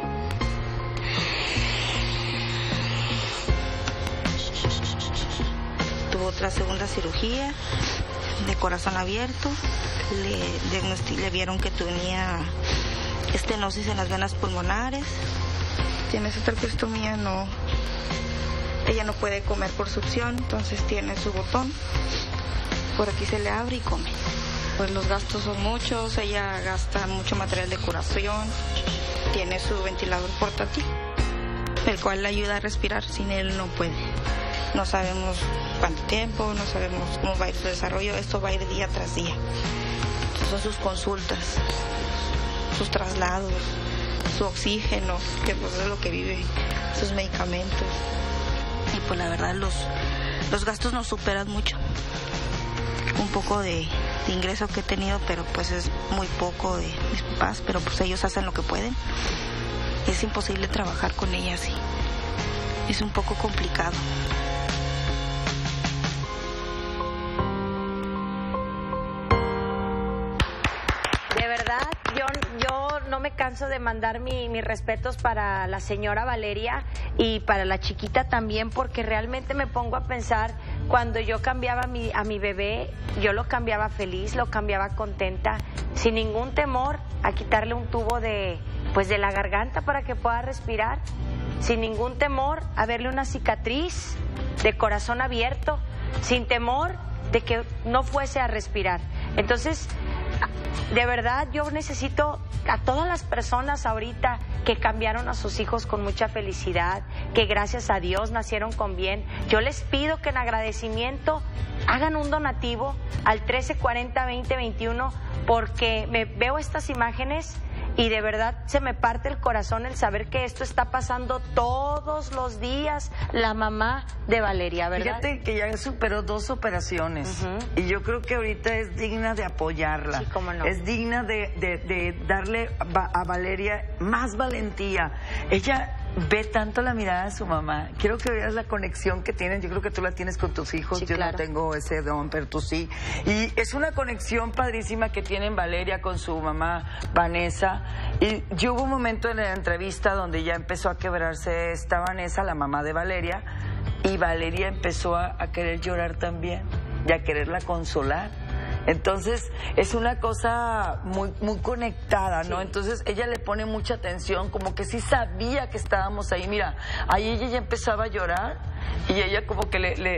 S3: Tuvo otra segunda cirugía de corazón abierto. Le vieron que tenía estenosis en las venas pulmonares. Tiene esa traqueostomía, ella no puede comer por succión, entonces tiene su botón. Por aquí se le abre y come. Pues los gastos son muchos, ella gasta mucho material de curación, tiene su ventilador portátil, el cual le ayuda a respirar, sin él no puede. No sabemos cuánto tiempo, no sabemos cómo va a ir su desarrollo, esto va a ir día tras día. Entonces son sus consultas, sus traslados, su oxígeno, que pues es lo que vive, sus medicamentos. Y pues la verdad los gastos nos superan mucho. Un poco de ingreso que he tenido, pero pues es muy poco de mis papás, pero pues ellos hacen lo que pueden. Es imposible trabajar con ella así. Es un poco complicado.
S1: De verdad, yo no me canso de mandar mis respetos para la señora Valeria y para la chiquita también, porque realmente me pongo a pensar, cuando yo cambiaba a mi bebé, yo lo cambiaba feliz, lo cambiaba contenta, sin ningún temor a quitarle un tubo de la garganta para que pueda respirar, sin ningún temor a verle una cicatriz de corazón abierto, sin temor de que no fuese a respirar. Entonces, de verdad, yo necesito a todas las personas ahorita que cambiaron a sus hijos con mucha felicidad, que gracias a Dios nacieron con bien. Yo les pido que en agradecimiento hagan un donativo al 1340-2021, porque veo estas imágenes y de verdad se me parte el corazón el saber que esto está pasando todos los días. La mamá de Valeria, ¿verdad?
S4: Fíjate que ya superó 2 operaciones y yo creo que ahorita es digna de apoyarla.
S1: Sí, cómo no.
S4: Es digna de darle a Valeria más valentía. Ella ve tanto la mirada de su mamá. Quiero que veas la conexión que tienen. Yo creo que tú la tienes con tus hijos.
S1: Sí,
S4: yo
S1: claro.
S4: no tengo ese don, pero tú sí. Y es una conexión padrísima que tienen Valeria con su mamá Vanessa. Y yo hubo un momento en la entrevista donde ya empezó a quebrarse esta Vanessa, la mamá de Valeria, y Valeria empezó a querer llorar también y a quererla consolar. Entonces es una cosa muy conectada, ¿no? Sí. Entonces ella le pone mucha atención, como que sí sabía que estábamos ahí. Mira, ahí ella ya empezaba a llorar y ella como que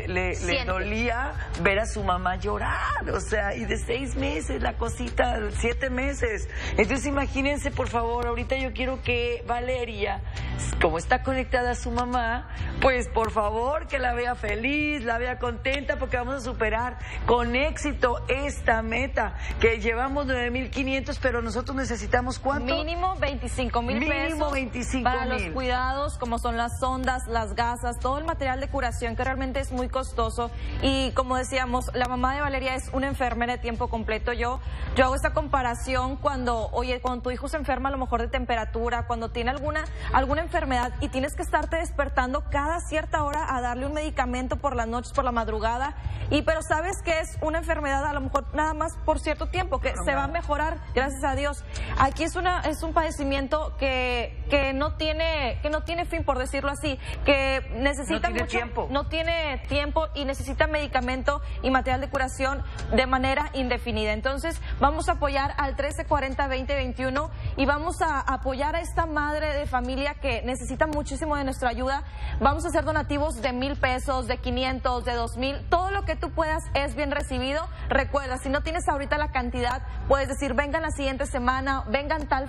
S4: le dolía ver a su mamá llorar, o sea, y de 6 meses la cosita, 7 meses. Entonces imagínense, por favor, ahorita yo quiero que Valeria, como está conectada a su mamá, pues por favor que la vea feliz, la vea contenta, porque vamos a superar con éxito esta meta, que llevamos 9,500, pero nosotros necesitamos ¿cuánto?
S5: Mínimo 25,000 pesos.
S4: Mínimo 25,000.
S5: Para los cuidados, como son las sondas, las gasas, todo el material de curación, que realmente es muy costoso. Y como decíamos, la mamá de Valeria es una enfermera de tiempo completo. Yo hago esta comparación cuando tu hijo se enferma a lo mejor de temperatura, cuando tiene alguna enfermedad y tienes que estarte despertando cada cierta hora a darle un medicamento por las noches, por la madrugada, pero sabes que es una enfermedad a lo mejor nada más por cierto tiempo, que se va a mejorar, gracias a Dios. Aquí es un padecimiento que no tiene fin, por decirlo así, que necesita no tiene tiempo y necesita medicamento y material de curación de manera indefinida. Entonces vamos a apoyar al 1340-2021 y vamos a apoyar a esta madre de familia que necesita muchísimo de nuestra ayuda. Vamos a hacer donativos de 1,000 pesos, de 500, de 2,000, todo lo que tú puedas es bien recibido. Recuerda, si no tienes ahorita la cantidad, puedes decir vengan la siguiente semana, vengan tal fecha,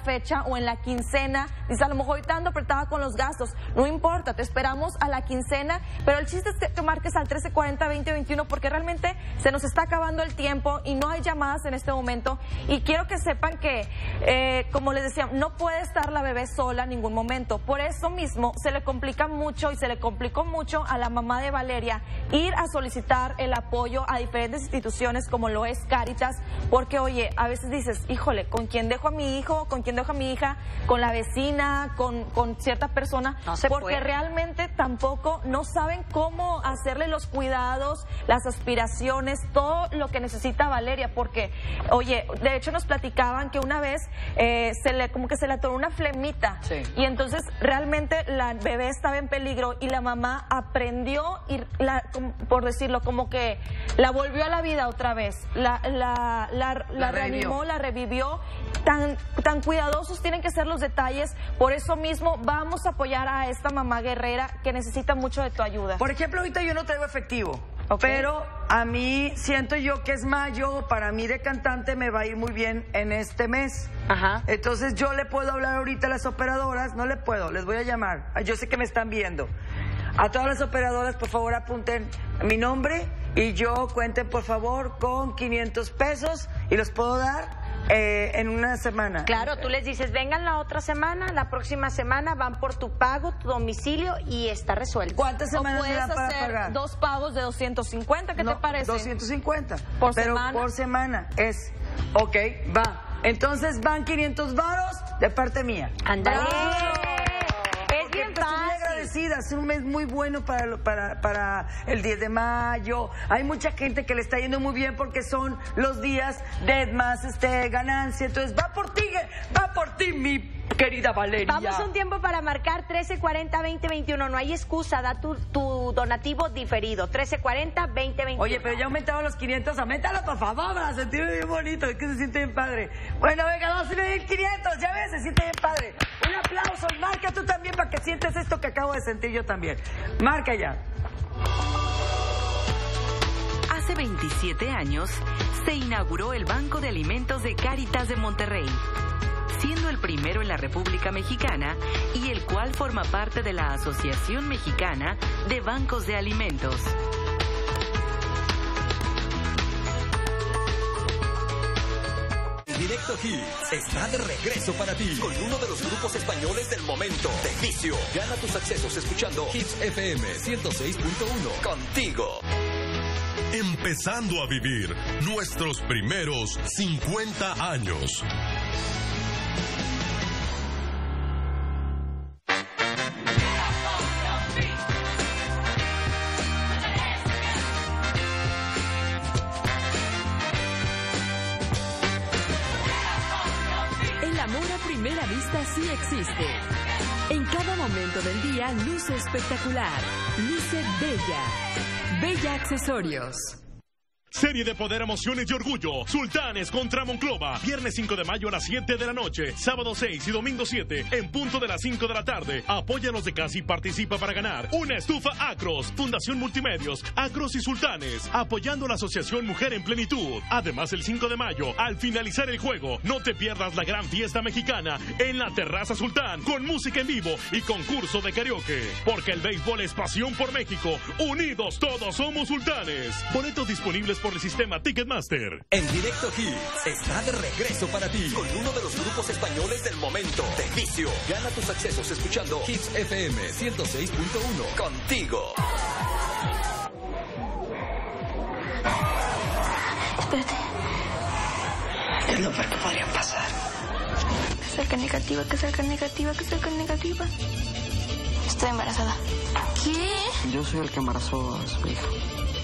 S5: semana o en la quincena. Dice, a lo mejor ahorita ando apretada con los gastos. No importa, te esperamos a la quincena, pero el chiste es que marques al 1340-2021 porque realmente se nos está acabando el tiempo y no hay llamadas en este momento. Y quiero que sepan que, como les decía, no puede estar la bebé sola en ningún momento. Por eso mismo se le complica mucho y se le complicó mucho a la mamá de Valeria ir a solicitar el apoyo a diferentes instituciones como lo es Cáritas, porque oye, a veces dices, híjole, ¿con quién dejo a mi hijo? ¿Con quién dejo a mi hija? ¿Con la vecina? ¿Con cierta persona?
S1: No se
S5: porque
S1: puede.
S5: Realmente tampoco no saben cómo hacerle los cuidados, las aspiraciones, todo lo que necesita Valeria, porque, oye, de hecho nos platicaban que una vez como que se le atoró una flemita,
S4: sí.
S5: Y entonces realmente la bebé estaba en peligro y la mamá aprendió y por decirlo, como que la volvió a la vida otra vez, la reanimó, la revivió. Tan cuidadosos tienen que ser los detalles. Por eso mismo vamos a apoyar a esta mamá guerrera que necesita mucho de tu ayuda.
S4: Por ejemplo, ahorita yo no traigo efectivo, pero a mí siento yo que es mayo, para mí de cantante me va a ir muy bien en este mes.
S1: Ajá.
S4: Entonces yo le puedo hablar ahorita a las operadoras, no le puedo, les voy a llamar. Yo sé que me están viendo. A todas las operadoras, por favor, apunten mi nombre y yo cuenten, por favor, con 500 pesos y los puedo dar en una semana.
S1: Claro, tú les dices, vengan la otra semana, la próxima semana van por tu pago, tu domicilio y está resuelto.
S4: ¿Cuántas semanas
S5: o
S4: me
S5: puedes
S4: dan para
S5: hacer
S4: pagar?
S5: 2 pagos de 250, ¿qué te parece?
S4: 250.
S5: ¿Por
S4: pero
S5: semana?
S4: Por semana es, ok, va. Entonces van 500 varos de parte mía.
S1: Ándale. Es
S4: Porque
S1: bien
S4: estoy muy
S1: fácil.
S4: agradecida, es un mes muy bueno para el 10 de mayo. Hay mucha gente que le está yendo muy bien porque son los días de más ganancia. Entonces va por ti, mi querida Valeria.
S1: Vamos un tiempo para marcar 1340-2021. No hay excusa, da tu donativo diferido. 1340-2021.
S4: Oye, pero ya aumentaron los 500, aumentalo por favor, para sentirme bien bonito, es que se siente bien padre. Bueno, venga, vamos a ir 500, ya ves, se siente bien padre. Un aplauso, marca tú también para que sientes esto que acabo de sentir yo también. Marca ya.
S6: Hace 27 años se inauguró el Banco de Alimentos de Cáritas de Monterrey, siendo el primero en la República Mexicana y el cual forma parte de la Asociación Mexicana de Bancos de Alimentos.
S7: Directo Hits está de regreso para ti con uno de los grupos españoles del momento, De Vicio. Gana tus accesos escuchando Hits FM 106.1 contigo.
S13: Empezando a vivir nuestros primeros 50 años.
S10: El amor a primera vista sí existe. En cada momento del día luce espectacular, luce bella. Bella Accesorios.
S14: Serie de poder, emociones y orgullo. Sultanes contra Monclova. Viernes 5 de mayo a las 7 de la noche. Sábado 6 y domingo 7 en punto de las 5 de la tarde. Apóyanos de casa y participa para ganar una estufa Acros. Fundación Multimedios, Acros y Sultanes. Apoyando la Asociación Mujer en Plenitud. Además, el 5 de mayo, al finalizar el juego, no te pierdas la gran fiesta mexicana en la Terraza Sultán. Con música en vivo y concurso de karaoke. Porque el béisbol es pasión por México. Unidos todos somos sultanes. Boletos disponibles por el sistema Ticketmaster.
S7: En Directo Hits está de regreso para ti con uno de los grupos españoles del momento, De Vicio. Gana tus accesos escuchando Hits FM 106.1 contigo.
S2: Espérate.
S3: Es lo peor que podría pasar.
S2: Que salga negativa, que salga negativa, que salga negativa. Estoy embarazada. ¿Qué?
S11: Yo soy el que embarazó a su hija.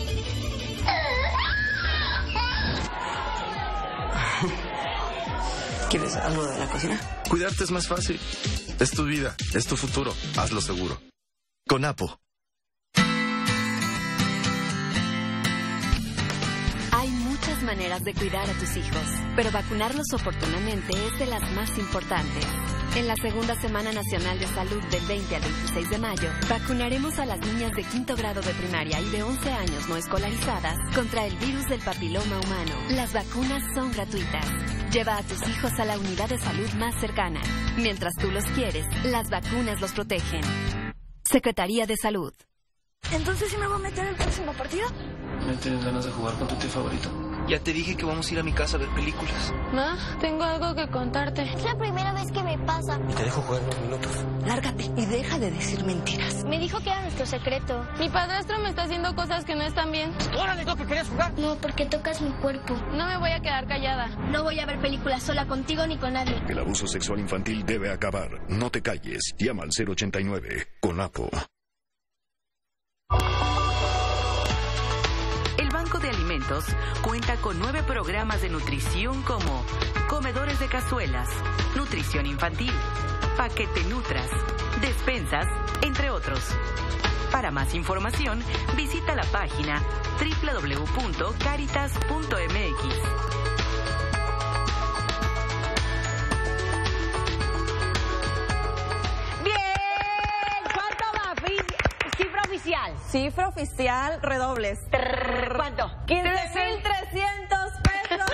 S11: ¿Quieres algo de la cocina?
S8: Cuidarte es más fácil. Es tu vida, es tu futuro. Hazlo seguro. Con Apo.
S10: Hay muchas maneras de cuidar a tus hijos, pero vacunarlos oportunamente es de las más importantes. En la segunda Semana Nacional de Salud del 20 al 26 de mayo, vacunaremos a las niñas de 5º grado de primaria y de 11 años no escolarizadas contra el virus del papiloma humano. Las vacunas son gratuitas. Lleva a tus hijos a la unidad de salud más cercana. Mientras tú los quieres, las vacunas los protegen. Secretaría de Salud.
S15: ¿Entonces sí me voy a meter en el próximo partido?
S16: ¿No tienes ganas de jugar con tu tío favorito? Ya te dije que vamos a ir a mi casa a ver películas.
S15: Ma, tengo algo que contarte.
S2: Es la primera vez que me pasa.
S16: Y te dejo jugar unos minutos.
S15: Lárgate y deja de decir mentiras.
S2: Me dijo que era nuestro secreto.
S15: Mi padrastro me está haciendo cosas que no están bien.
S16: ¡Órale, ¿no que querías jugar?
S2: No, porque tocas mi cuerpo.
S15: No me voy a quedar callada.
S2: No voy a ver películas sola contigo ni con nadie.
S17: El abuso sexual infantil debe acabar. No te calles. Llama al 089 con APO.
S6: El Banco de Alimentos cuenta con 9 programas de nutrición como Comedores de Cazuelas, Nutrición Infantil, Paquete Nutras, Despensas, entre otros. Para más información, visita la página www.caritas.mx.
S5: Cifra oficial, redobles.
S1: ¿Cuánto?
S5: 15,300 pesos.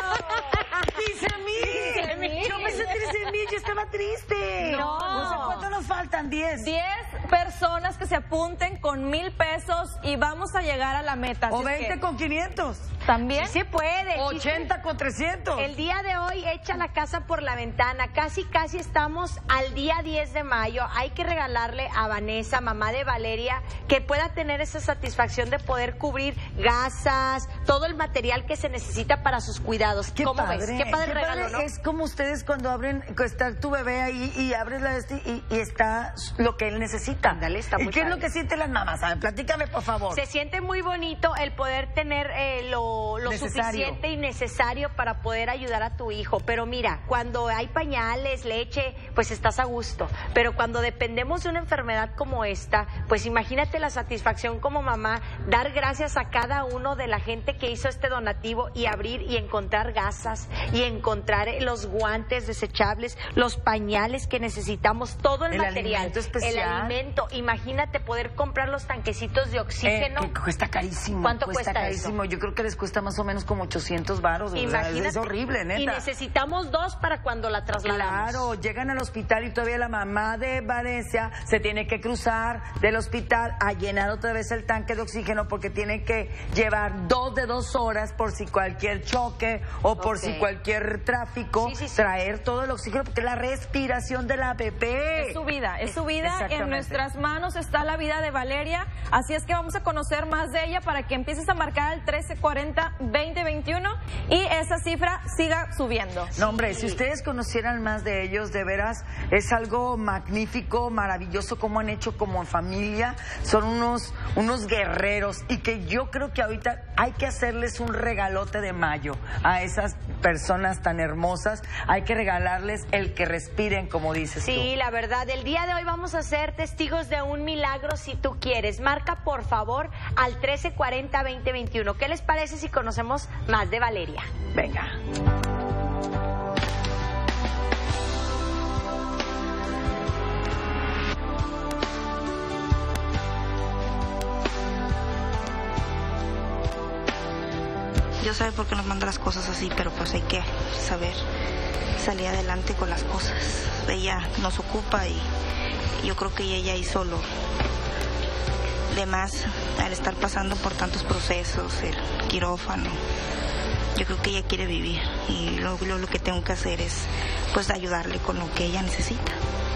S4: 15,000. Yo pensé 13,000, yo estaba triste.
S5: No.
S4: O sea, ¿cuánto nos faltan? 10.
S5: 10 personas que se apunten con 1,000 pesos y vamos a llegar a la meta.
S4: O 20 con 500.
S5: También.
S1: Sí se puede.
S4: 80 con 300.
S1: El día de hoy echa la casa por la ventana. Casi estamos al día 10 de mayo. Hay que regalarle a Vanessa, mamá de Valeria, que pueda tener esa satisfacción de poder cubrir gasas, todo el material que se necesita para sus cuidados.
S4: Qué
S1: ¿Cómo
S4: padre,
S1: ves? Qué padre
S4: qué
S1: regalo,
S4: padre.
S1: ¿no?
S4: Es como ustedes cuando abren, está tu bebé ahí y abres la y está lo que él necesita.
S1: Ándale, está muy
S4: ¿Y qué es
S1: padre.
S4: lo que sienten las mamás? A ver, platícame, por favor.
S1: Se siente muy bonito el poder tener lo
S4: Necesario.
S1: suficiente y necesario para poder ayudar a tu hijo. Pero mira, cuando hay pañales, leche, pues estás a gusto. Pero cuando dependemos de una enfermedad como esta, pues imagínate la satisfacción como mamá, dar gracias a cada uno de la gente que hizo este donativo y abrir y encontrar gasas y encontrar los guantes desechables, los pañales que necesitamos, todo el material.
S4: Alimento especial.
S1: El alimento. Imagínate poder comprar los tanquecitos de oxígeno.
S4: Que cuesta carísimo.
S1: ¿Cuánto cuesta
S4: carísimo.
S1: eso?
S4: Yo creo que les cuesta más o menos como 800 varos.
S1: Imagínate.
S4: Es horrible, neta.
S1: Y necesitamos 2 para cuando la trasladamos.
S4: Claro, llegan al hospital y todavía la mamá de Valencia se tiene que cruzar del hospital a llenar otra vez el tanque de oxígeno porque tiene que llevar 2 de 2 horas por si cualquier choque o por si cualquier tráfico, traer todo el oxígeno porque es la respiración de la bebé.
S5: Es su vida, es su vida.
S4: Exactamente.
S5: En nuestras manos está la vida de Valeria, así es que vamos a conocer más de ella para que empieces a marcar al 1340-2021 y esa cifra siga subiendo.
S4: No, hombre, si ustedes conocieran más de ellos, de veras, es algo magnífico, maravilloso como han hecho como familia. Son unos guerreros y que yo creo que ahorita hay que hacerles un regalote de mayo a esas personas tan hermosas. Hay que regalarles el que respiren, como dices tú.
S1: Sí, la verdad, el día de hoy vamos a ser testigos de un milagro si tú quieres. Marca, por favor, al 1340-2021. ¿Qué les parece si conocemos más de Valeria?
S4: Venga.
S3: Dios sabe por qué nos manda las cosas así, pero pues hay que saber salir adelante con las cosas. Ella nos ocupa y yo creo que ella hizo lo demás al estar pasando por tantos procesos, el quirófano. Yo creo que ella quiere vivir y lo que tengo que hacer es pues ayudarle con lo que ella necesita.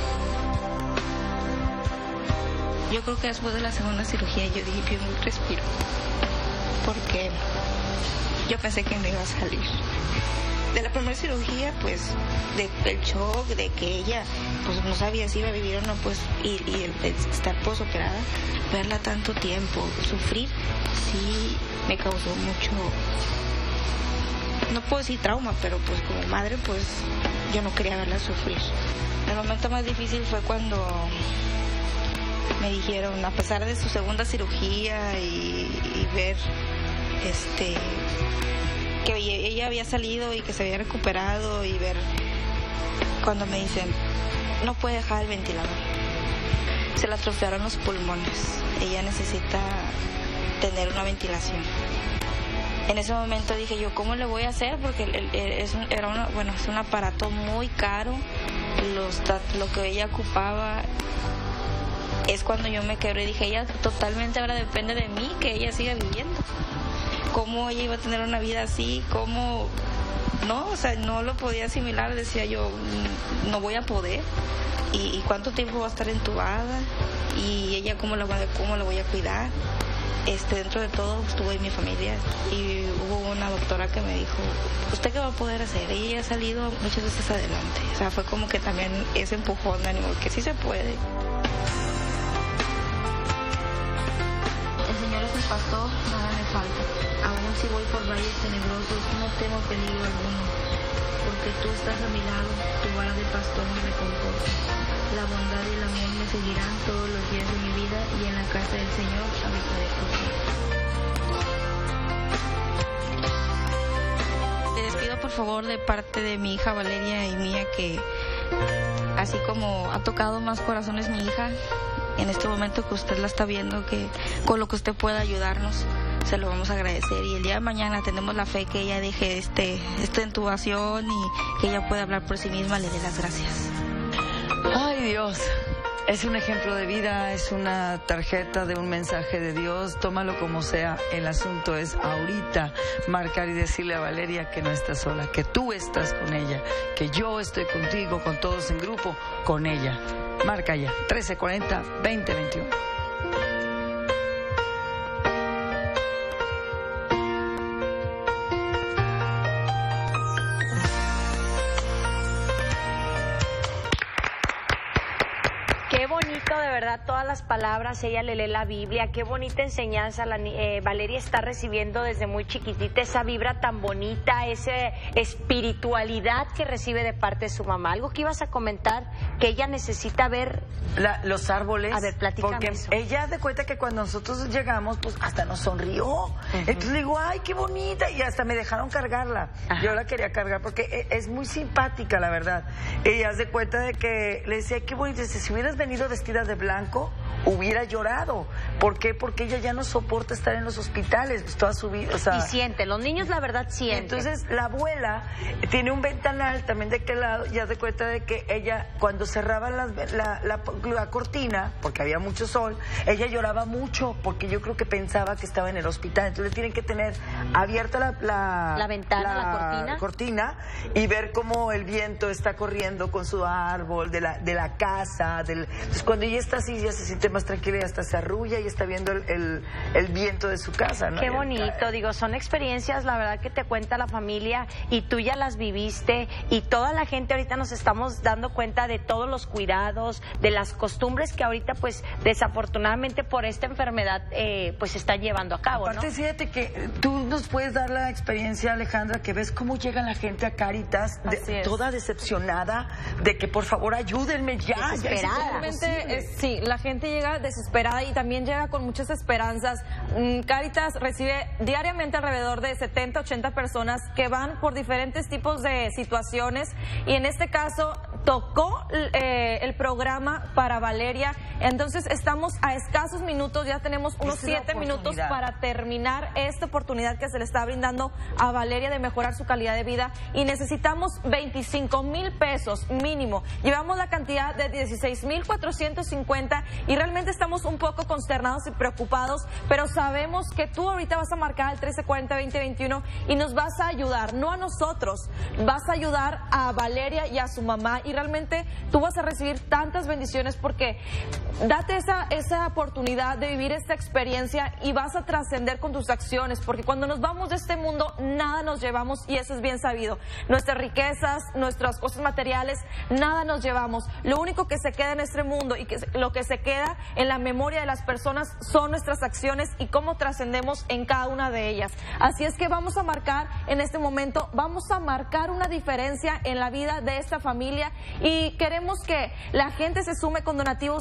S3: Yo creo que después de la segunda cirugía yo dije, pido un respiro, porque yo pensé que no iba a salir. De la primera cirugía, pues, del shock, de que ella, pues, no sabía si iba a vivir o no, pues, y el estar posoperada, verla tanto tiempo, sufrir, sí me causó mucho, no puedo decir trauma, pero pues como madre, pues, yo no quería verla sufrir. El momento más difícil fue cuando me dijeron, a pesar de su segunda cirugía y ver, que ella había salido y que se había recuperado y ver cuando me dicen, no puede dejar el ventilador. Se le atrofiaron los pulmones. Ella necesita tener una ventilación. En ese momento dije yo, ¿cómo le voy a hacer? Porque es un aparato muy caro. Lo que ella ocupaba es cuando yo me quebré. Dije, ella totalmente ahora depende de mí, que ella siga viviendo. ¿Cómo ella iba a tener una vida así? ¿Cómo? No, o sea, no lo podía asimilar. Decía yo, no voy a poder. ¿Y cuánto tiempo va a estar entubada? ¿Y ella cómo la voy a cuidar? Dentro de todo estuvo en mi familia y hubo una doctora que me dijo, ¿usted qué va a poder hacer? Y ella ha salido muchas veces adelante. O sea, fue como que también ese empujón de ánimo, que sí se puede. El Señor es mi pastor, nada me falta. Aún si voy por valles tenebrosos, no temo peligro alguno, porque tú estás a mi lado, tu vara de pastor me reconforta. La bondad y el amor me seguirán todos los días de mi vida y en la casa del Señor habitaré por siempre. Te despido por favor de parte de mi hija Valeria y mía, que así como ha tocado más corazones mi hija, en este momento que usted la está viendo, que con lo que usted pueda ayudarnos, se lo vamos a agradecer. Y el día de mañana tenemos la fe que ella deje esta intubación y que ella pueda hablar por sí misma, le dé las gracias.
S4: Ay, Dios, es un ejemplo de vida, es una tarjeta de un mensaje de Dios, tómalo como sea. El asunto es ahorita marcar y decirle a Valeria que no está sola, que tú estás con ella, que yo estoy contigo, con todos en grupo, con ella. Marca ya, 1340-2021.
S1: Qué bonito, de verdad, todas las palabras, ella le lee la Biblia, qué bonita enseñanza Valeria está recibiendo desde muy chiquitita, esa vibra tan bonita, esa espiritualidad que recibe de parte de su mamá. Algo que ibas a comentar, que ella necesita ver...
S4: los árboles.
S1: A ver, platícame
S4: porque
S1: eso.
S4: ella de cuenta que cuando nosotros llegamos, pues hasta nos sonrió. Entonces le digo, ay, qué bonita, y hasta me dejaron cargarla.
S1: Ajá.
S4: Yo la quería cargar porque es muy simpática, la verdad. Ella se de cuenta de que le decía, qué bonita, si hubieras venido vestida de blanco, hubiera llorado. ¿Por qué? Porque ella ya no soporta estar en los hospitales, pues, toda su vida. O sea,
S1: y siente, los niños la verdad sienten.
S4: Entonces la abuela tiene un ventanal también de aquel lado, y haz de cuenta de que ella, cuando cerraba la cortina, porque había mucho sol, ella lloraba mucho, porque yo creo que pensaba que estaba en el hospital. Entonces le tienen que tener abierta la
S1: ventana, la
S4: cortina, y ver cómo el viento está corriendo con su árbol, de la casa. Entonces cuando ella está así, ya se siente más tranquila y hasta se arrulla y está viendo el viento de su casa, ¿no?
S1: Qué bonito, digo, son experiencias, la verdad, que te cuenta la familia y tú ya las viviste, y toda la gente ahorita nos estamos dando cuenta de todos los cuidados, de las costumbres que ahorita, pues, desafortunadamente por esta enfermedad, pues, se están llevando a cabo,
S4: Aparte,
S1: ¿no?
S4: fíjate que tú nos puedes dar la experiencia, Alejandra, que ves cómo llega la gente a Cáritas, toda decepcionada, de que por favor ayúdenme ya.
S5: Realmente, sí, la gente llega desesperada y también llega con muchas esperanzas. Cáritas recibe diariamente alrededor de 70, 80 personas que van por diferentes tipos de situaciones, y en este caso tocó el programa para Valeria. Entonces estamos a escasos minutos, ya tenemos unos 7 minutos para terminar esta oportunidad que se le está brindando a Valeria de mejorar su calidad de vida, y necesitamos 25,000 pesos mínimo. Llevamos la cantidad de 16,450 y realmente estamos un poco consternados y preocupados, pero sabemos que tú ahorita vas a marcar el 1340-2021 y nos vas a ayudar, no a nosotros, vas a ayudar a Valeria y a su mamá, y realmente tú vas a recibir tantas bendiciones, porque date esa oportunidad de vivir esta experiencia y vas a trascender con tus acciones, porque cuando nos vamos de este mundo nada nos llevamos, y eso es bien sabido. Nuestras riquezas, nuestras cosas materiales, nada nos llevamos. Lo único que se queda en este mundo y lo que se queda en la memoria de las personas son nuestras acciones y cómo trascendemos en cada una de ellas. Así es que vamos a marcar en este momento, vamos a marcar una diferencia en la vida de esta familia, y queremos que la gente se sume con donativos de 500,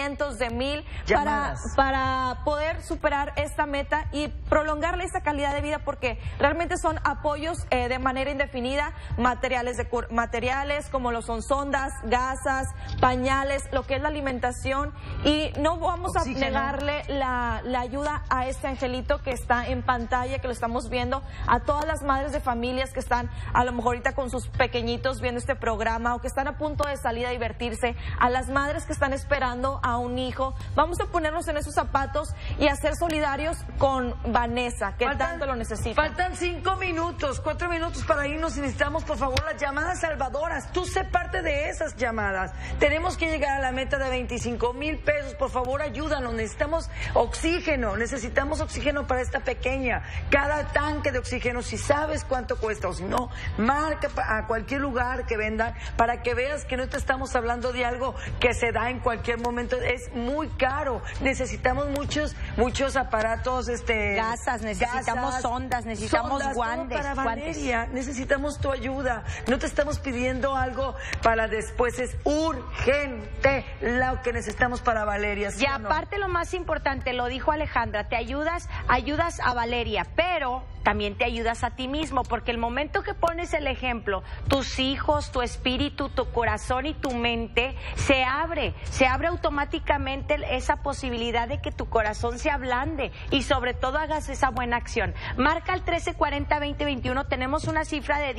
S5: 500, de 1000
S4: llamadas
S5: para poder superar esta meta y prolongarle esa calidad de vida, porque realmente son apoyos de manera indefinida, materiales como lo son sondas, gasas, pañales, lo que es la alimentación, y no vamos a negarle la ayuda a este angelito que está en pantalla, que lo estamos viendo, a todas las madres de familias que están a lo mejor ahorita con sus pequeñitos viendo este programa o que están a punto de salir a divertirse, a las madres que están esperando a un hijo. Vamos a ponernos en esos zapatos y a ser solidarios con Vanessa, que tanto lo necesita.
S4: Faltan 5 minutos, 4 minutos para irnos y necesitamos, por favor, las llamadas salvadoras. Tú sé parte de esas llamadas. Tenemos que llegar a la meta de 25,000 pesos. Por favor, ayúdanos. Necesitamos oxígeno. Necesitamos oxígeno para esta pequeña. Cada tanque de oxígeno, si sabes cuánto cuesta o si no, marca a cualquier lugar que vendan para que veas que no te estamos hablando de algo que se da en cualquier momento. Es muy caro. Necesitamos muchos aparatos,
S1: gasas, necesitamos sondas, necesitamos guantes.
S4: Para Valeria, necesitamos tu ayuda. No te estamos pidiendo algo para después, es urgente lo que necesitamos para Valeria. ¿Sí
S1: y aparte lo más importante, lo dijo Alejandra, te ayudas a Valeria, pero también te ayudas a ti mismo, porque el momento que pones el ejemplo, tus hijos, tu espíritu, tu corazón y tu mente, se abre automáticamente esa posibilidad de que tu corazón se ablande y sobre todo hagas esa buena acción. Marca el 1340-2021, tenemos una cifra de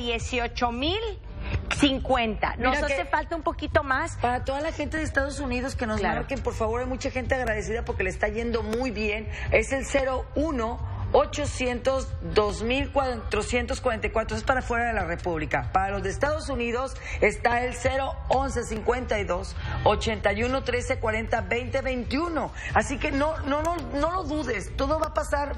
S1: 18,050. Nos hace falta un poquito más.
S4: Para toda la gente de Estados Unidos que nos marquen, por favor, hay mucha gente agradecida porque le está yendo muy bien. Es el 01-800-2444, es para fuera de la República. Para los de Estados Unidos está el 011-52-81-1340-2021. Así que no lo dudes, todo va a pasar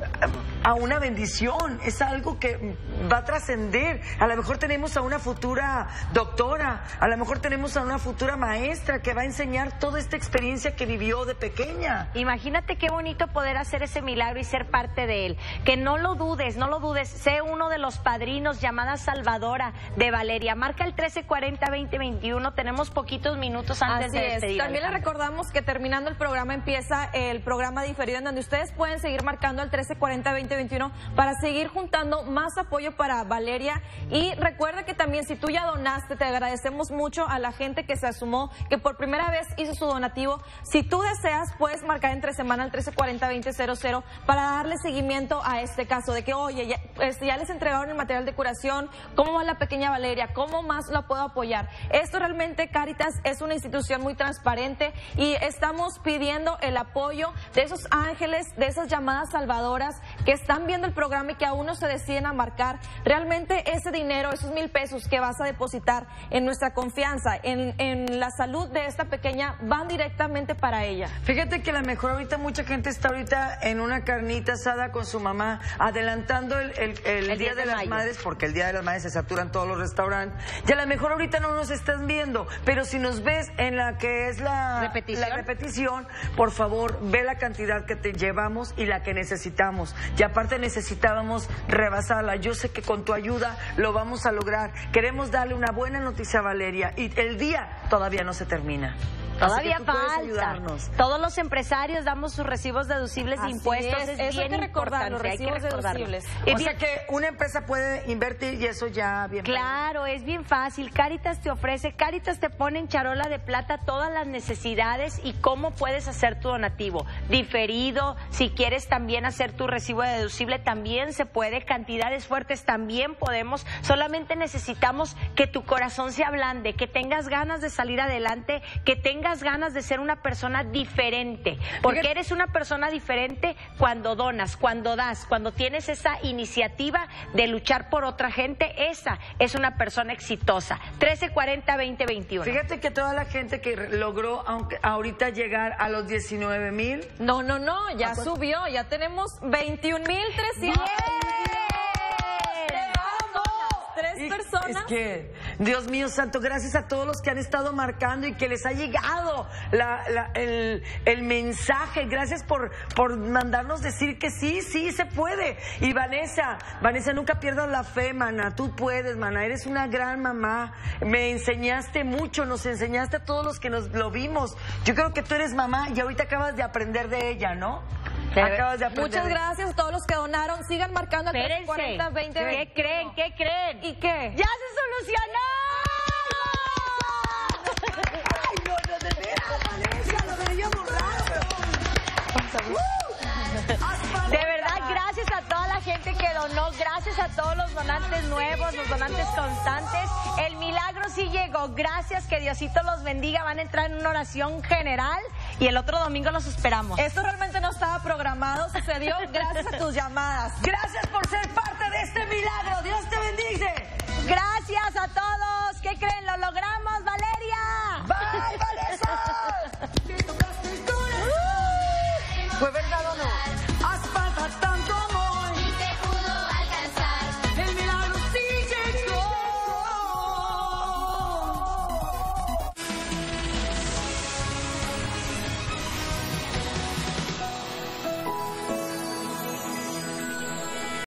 S4: a una bendición, es algo que va a trascender. A lo mejor tenemos a una futura doctora, a lo mejor tenemos a una futura maestra que va a enseñar toda esta experiencia que vivió de pequeña.
S1: Imagínate qué bonito poder hacer ese milagro y ser parte de él. Que no lo dudes, sé uno de los padrinos, llamada salvadora de Valeria. Marca el 1340-2021, tenemos poquitos minutos antes de despedir.
S5: También le recordamos que terminando el programa empieza el programa diferido en donde ustedes pueden seguir marcando el 1340-2021 para seguir juntando más apoyo para Valeria. Y recuerda que también si tú ya donaste, te agradecemos mucho a la gente que se asumó, que por primera vez hizo su donativo. Si tú deseas, puedes marcar entre semana el 1340-2000 para darle seguimiento a este caso de que, oye, ya les entregaron el material de curación, ¿cómo va la pequeña Valeria? ¿Cómo más la puedo apoyar? Esto realmente, Cáritas, es una institución muy transparente y estamos pidiendo el apoyo de esos ángeles, de esas llamadas salvadoras que están viendo el programa y que aún no se deciden a marcar. Realmente ese dinero, esos 1,000 pesos que vas a depositar en nuestra confianza, en la salud de esta pequeña, van directamente para ella.
S4: Fíjate que a lo mejor ahorita mucha gente está ahorita en una carnita asada con su mamá, adelantando el Día de las Madres, porque el Día de las Madres se saturan todos los restaurantes. Y a lo mejor ahorita no nos estás viendo, pero si nos ves en la que es la repetición, por favor, ve la cantidad que te llevamos y la que necesitamos. Y aparte necesitábamos rebasarla. Yo sé que con tu ayuda lo vamos a lograr. Queremos darle una buena noticia a Valeria y el día todavía no se termina.
S1: Todavía falta. Todos los empresarios damos sus recibos deducibles de impuestos.
S5: Eso hay que recordar, los recibos deducibles.
S4: O sea que una empresa puede invertir y eso ya bien.
S1: Claro, es bien fácil. Cáritas te ofrece, Cáritas te pone en charola de plata todas las necesidades y cómo puedes hacer tu donativo. Diferido, si quieres también hacer tu recibo deducible, también se puede. Cantidades fuertes también podemos. Solamente necesitamos que tu corazón se ablande, que tengas ganas de salir adelante, que tengas ganas de ser una persona diferente, porque eres una persona diferente cuando donas, cuando das, cuando tienes esa iniciativa de luchar por otra gente. Esa es una persona exitosa. 1340-2021.
S4: Fíjate que toda la gente que logró ahorita llegar a los 19,000.
S5: No, ya subió, ya tenemos 21,300. Tres personas.
S4: Es que Dios mío santo, gracias a todos los que han estado marcando y que les ha llegado el mensaje. Gracias por mandarnos decir que sí se puede. Y Vanessa, nunca pierdas la fe, mana. Tú puedes, mana. Eres una gran mamá. Me enseñaste mucho, nos enseñaste a todos los que nos lo vimos. Yo creo que tú eres mamá y ahorita acabas de aprender de ella, ¿no? Acabas de aprender.
S5: Muchas gracias a todos los que donaron. Sigan marcando al 40 20
S1: ¿Qué creen? ¿Qué creen?
S5: ¿Y qué?
S1: ¡Ya se solucionó!
S4: ¡Ay, no, de veras, Vanessa! Lo veíamos raro.
S1: De verdad, gracias a toda la gente que donó, gracias a todos los donantes nuevos, los donantes constantes. El milagro sí llegó. Gracias, que Diosito los bendiga. Van a entrar en una oración general y el otro domingo los esperamos.
S5: Esto realmente no estaba programado, sucedió gracias a tus llamadas.
S4: Gracias por ser parte de este milagro. Dios te bendice.
S1: Gracias a todos.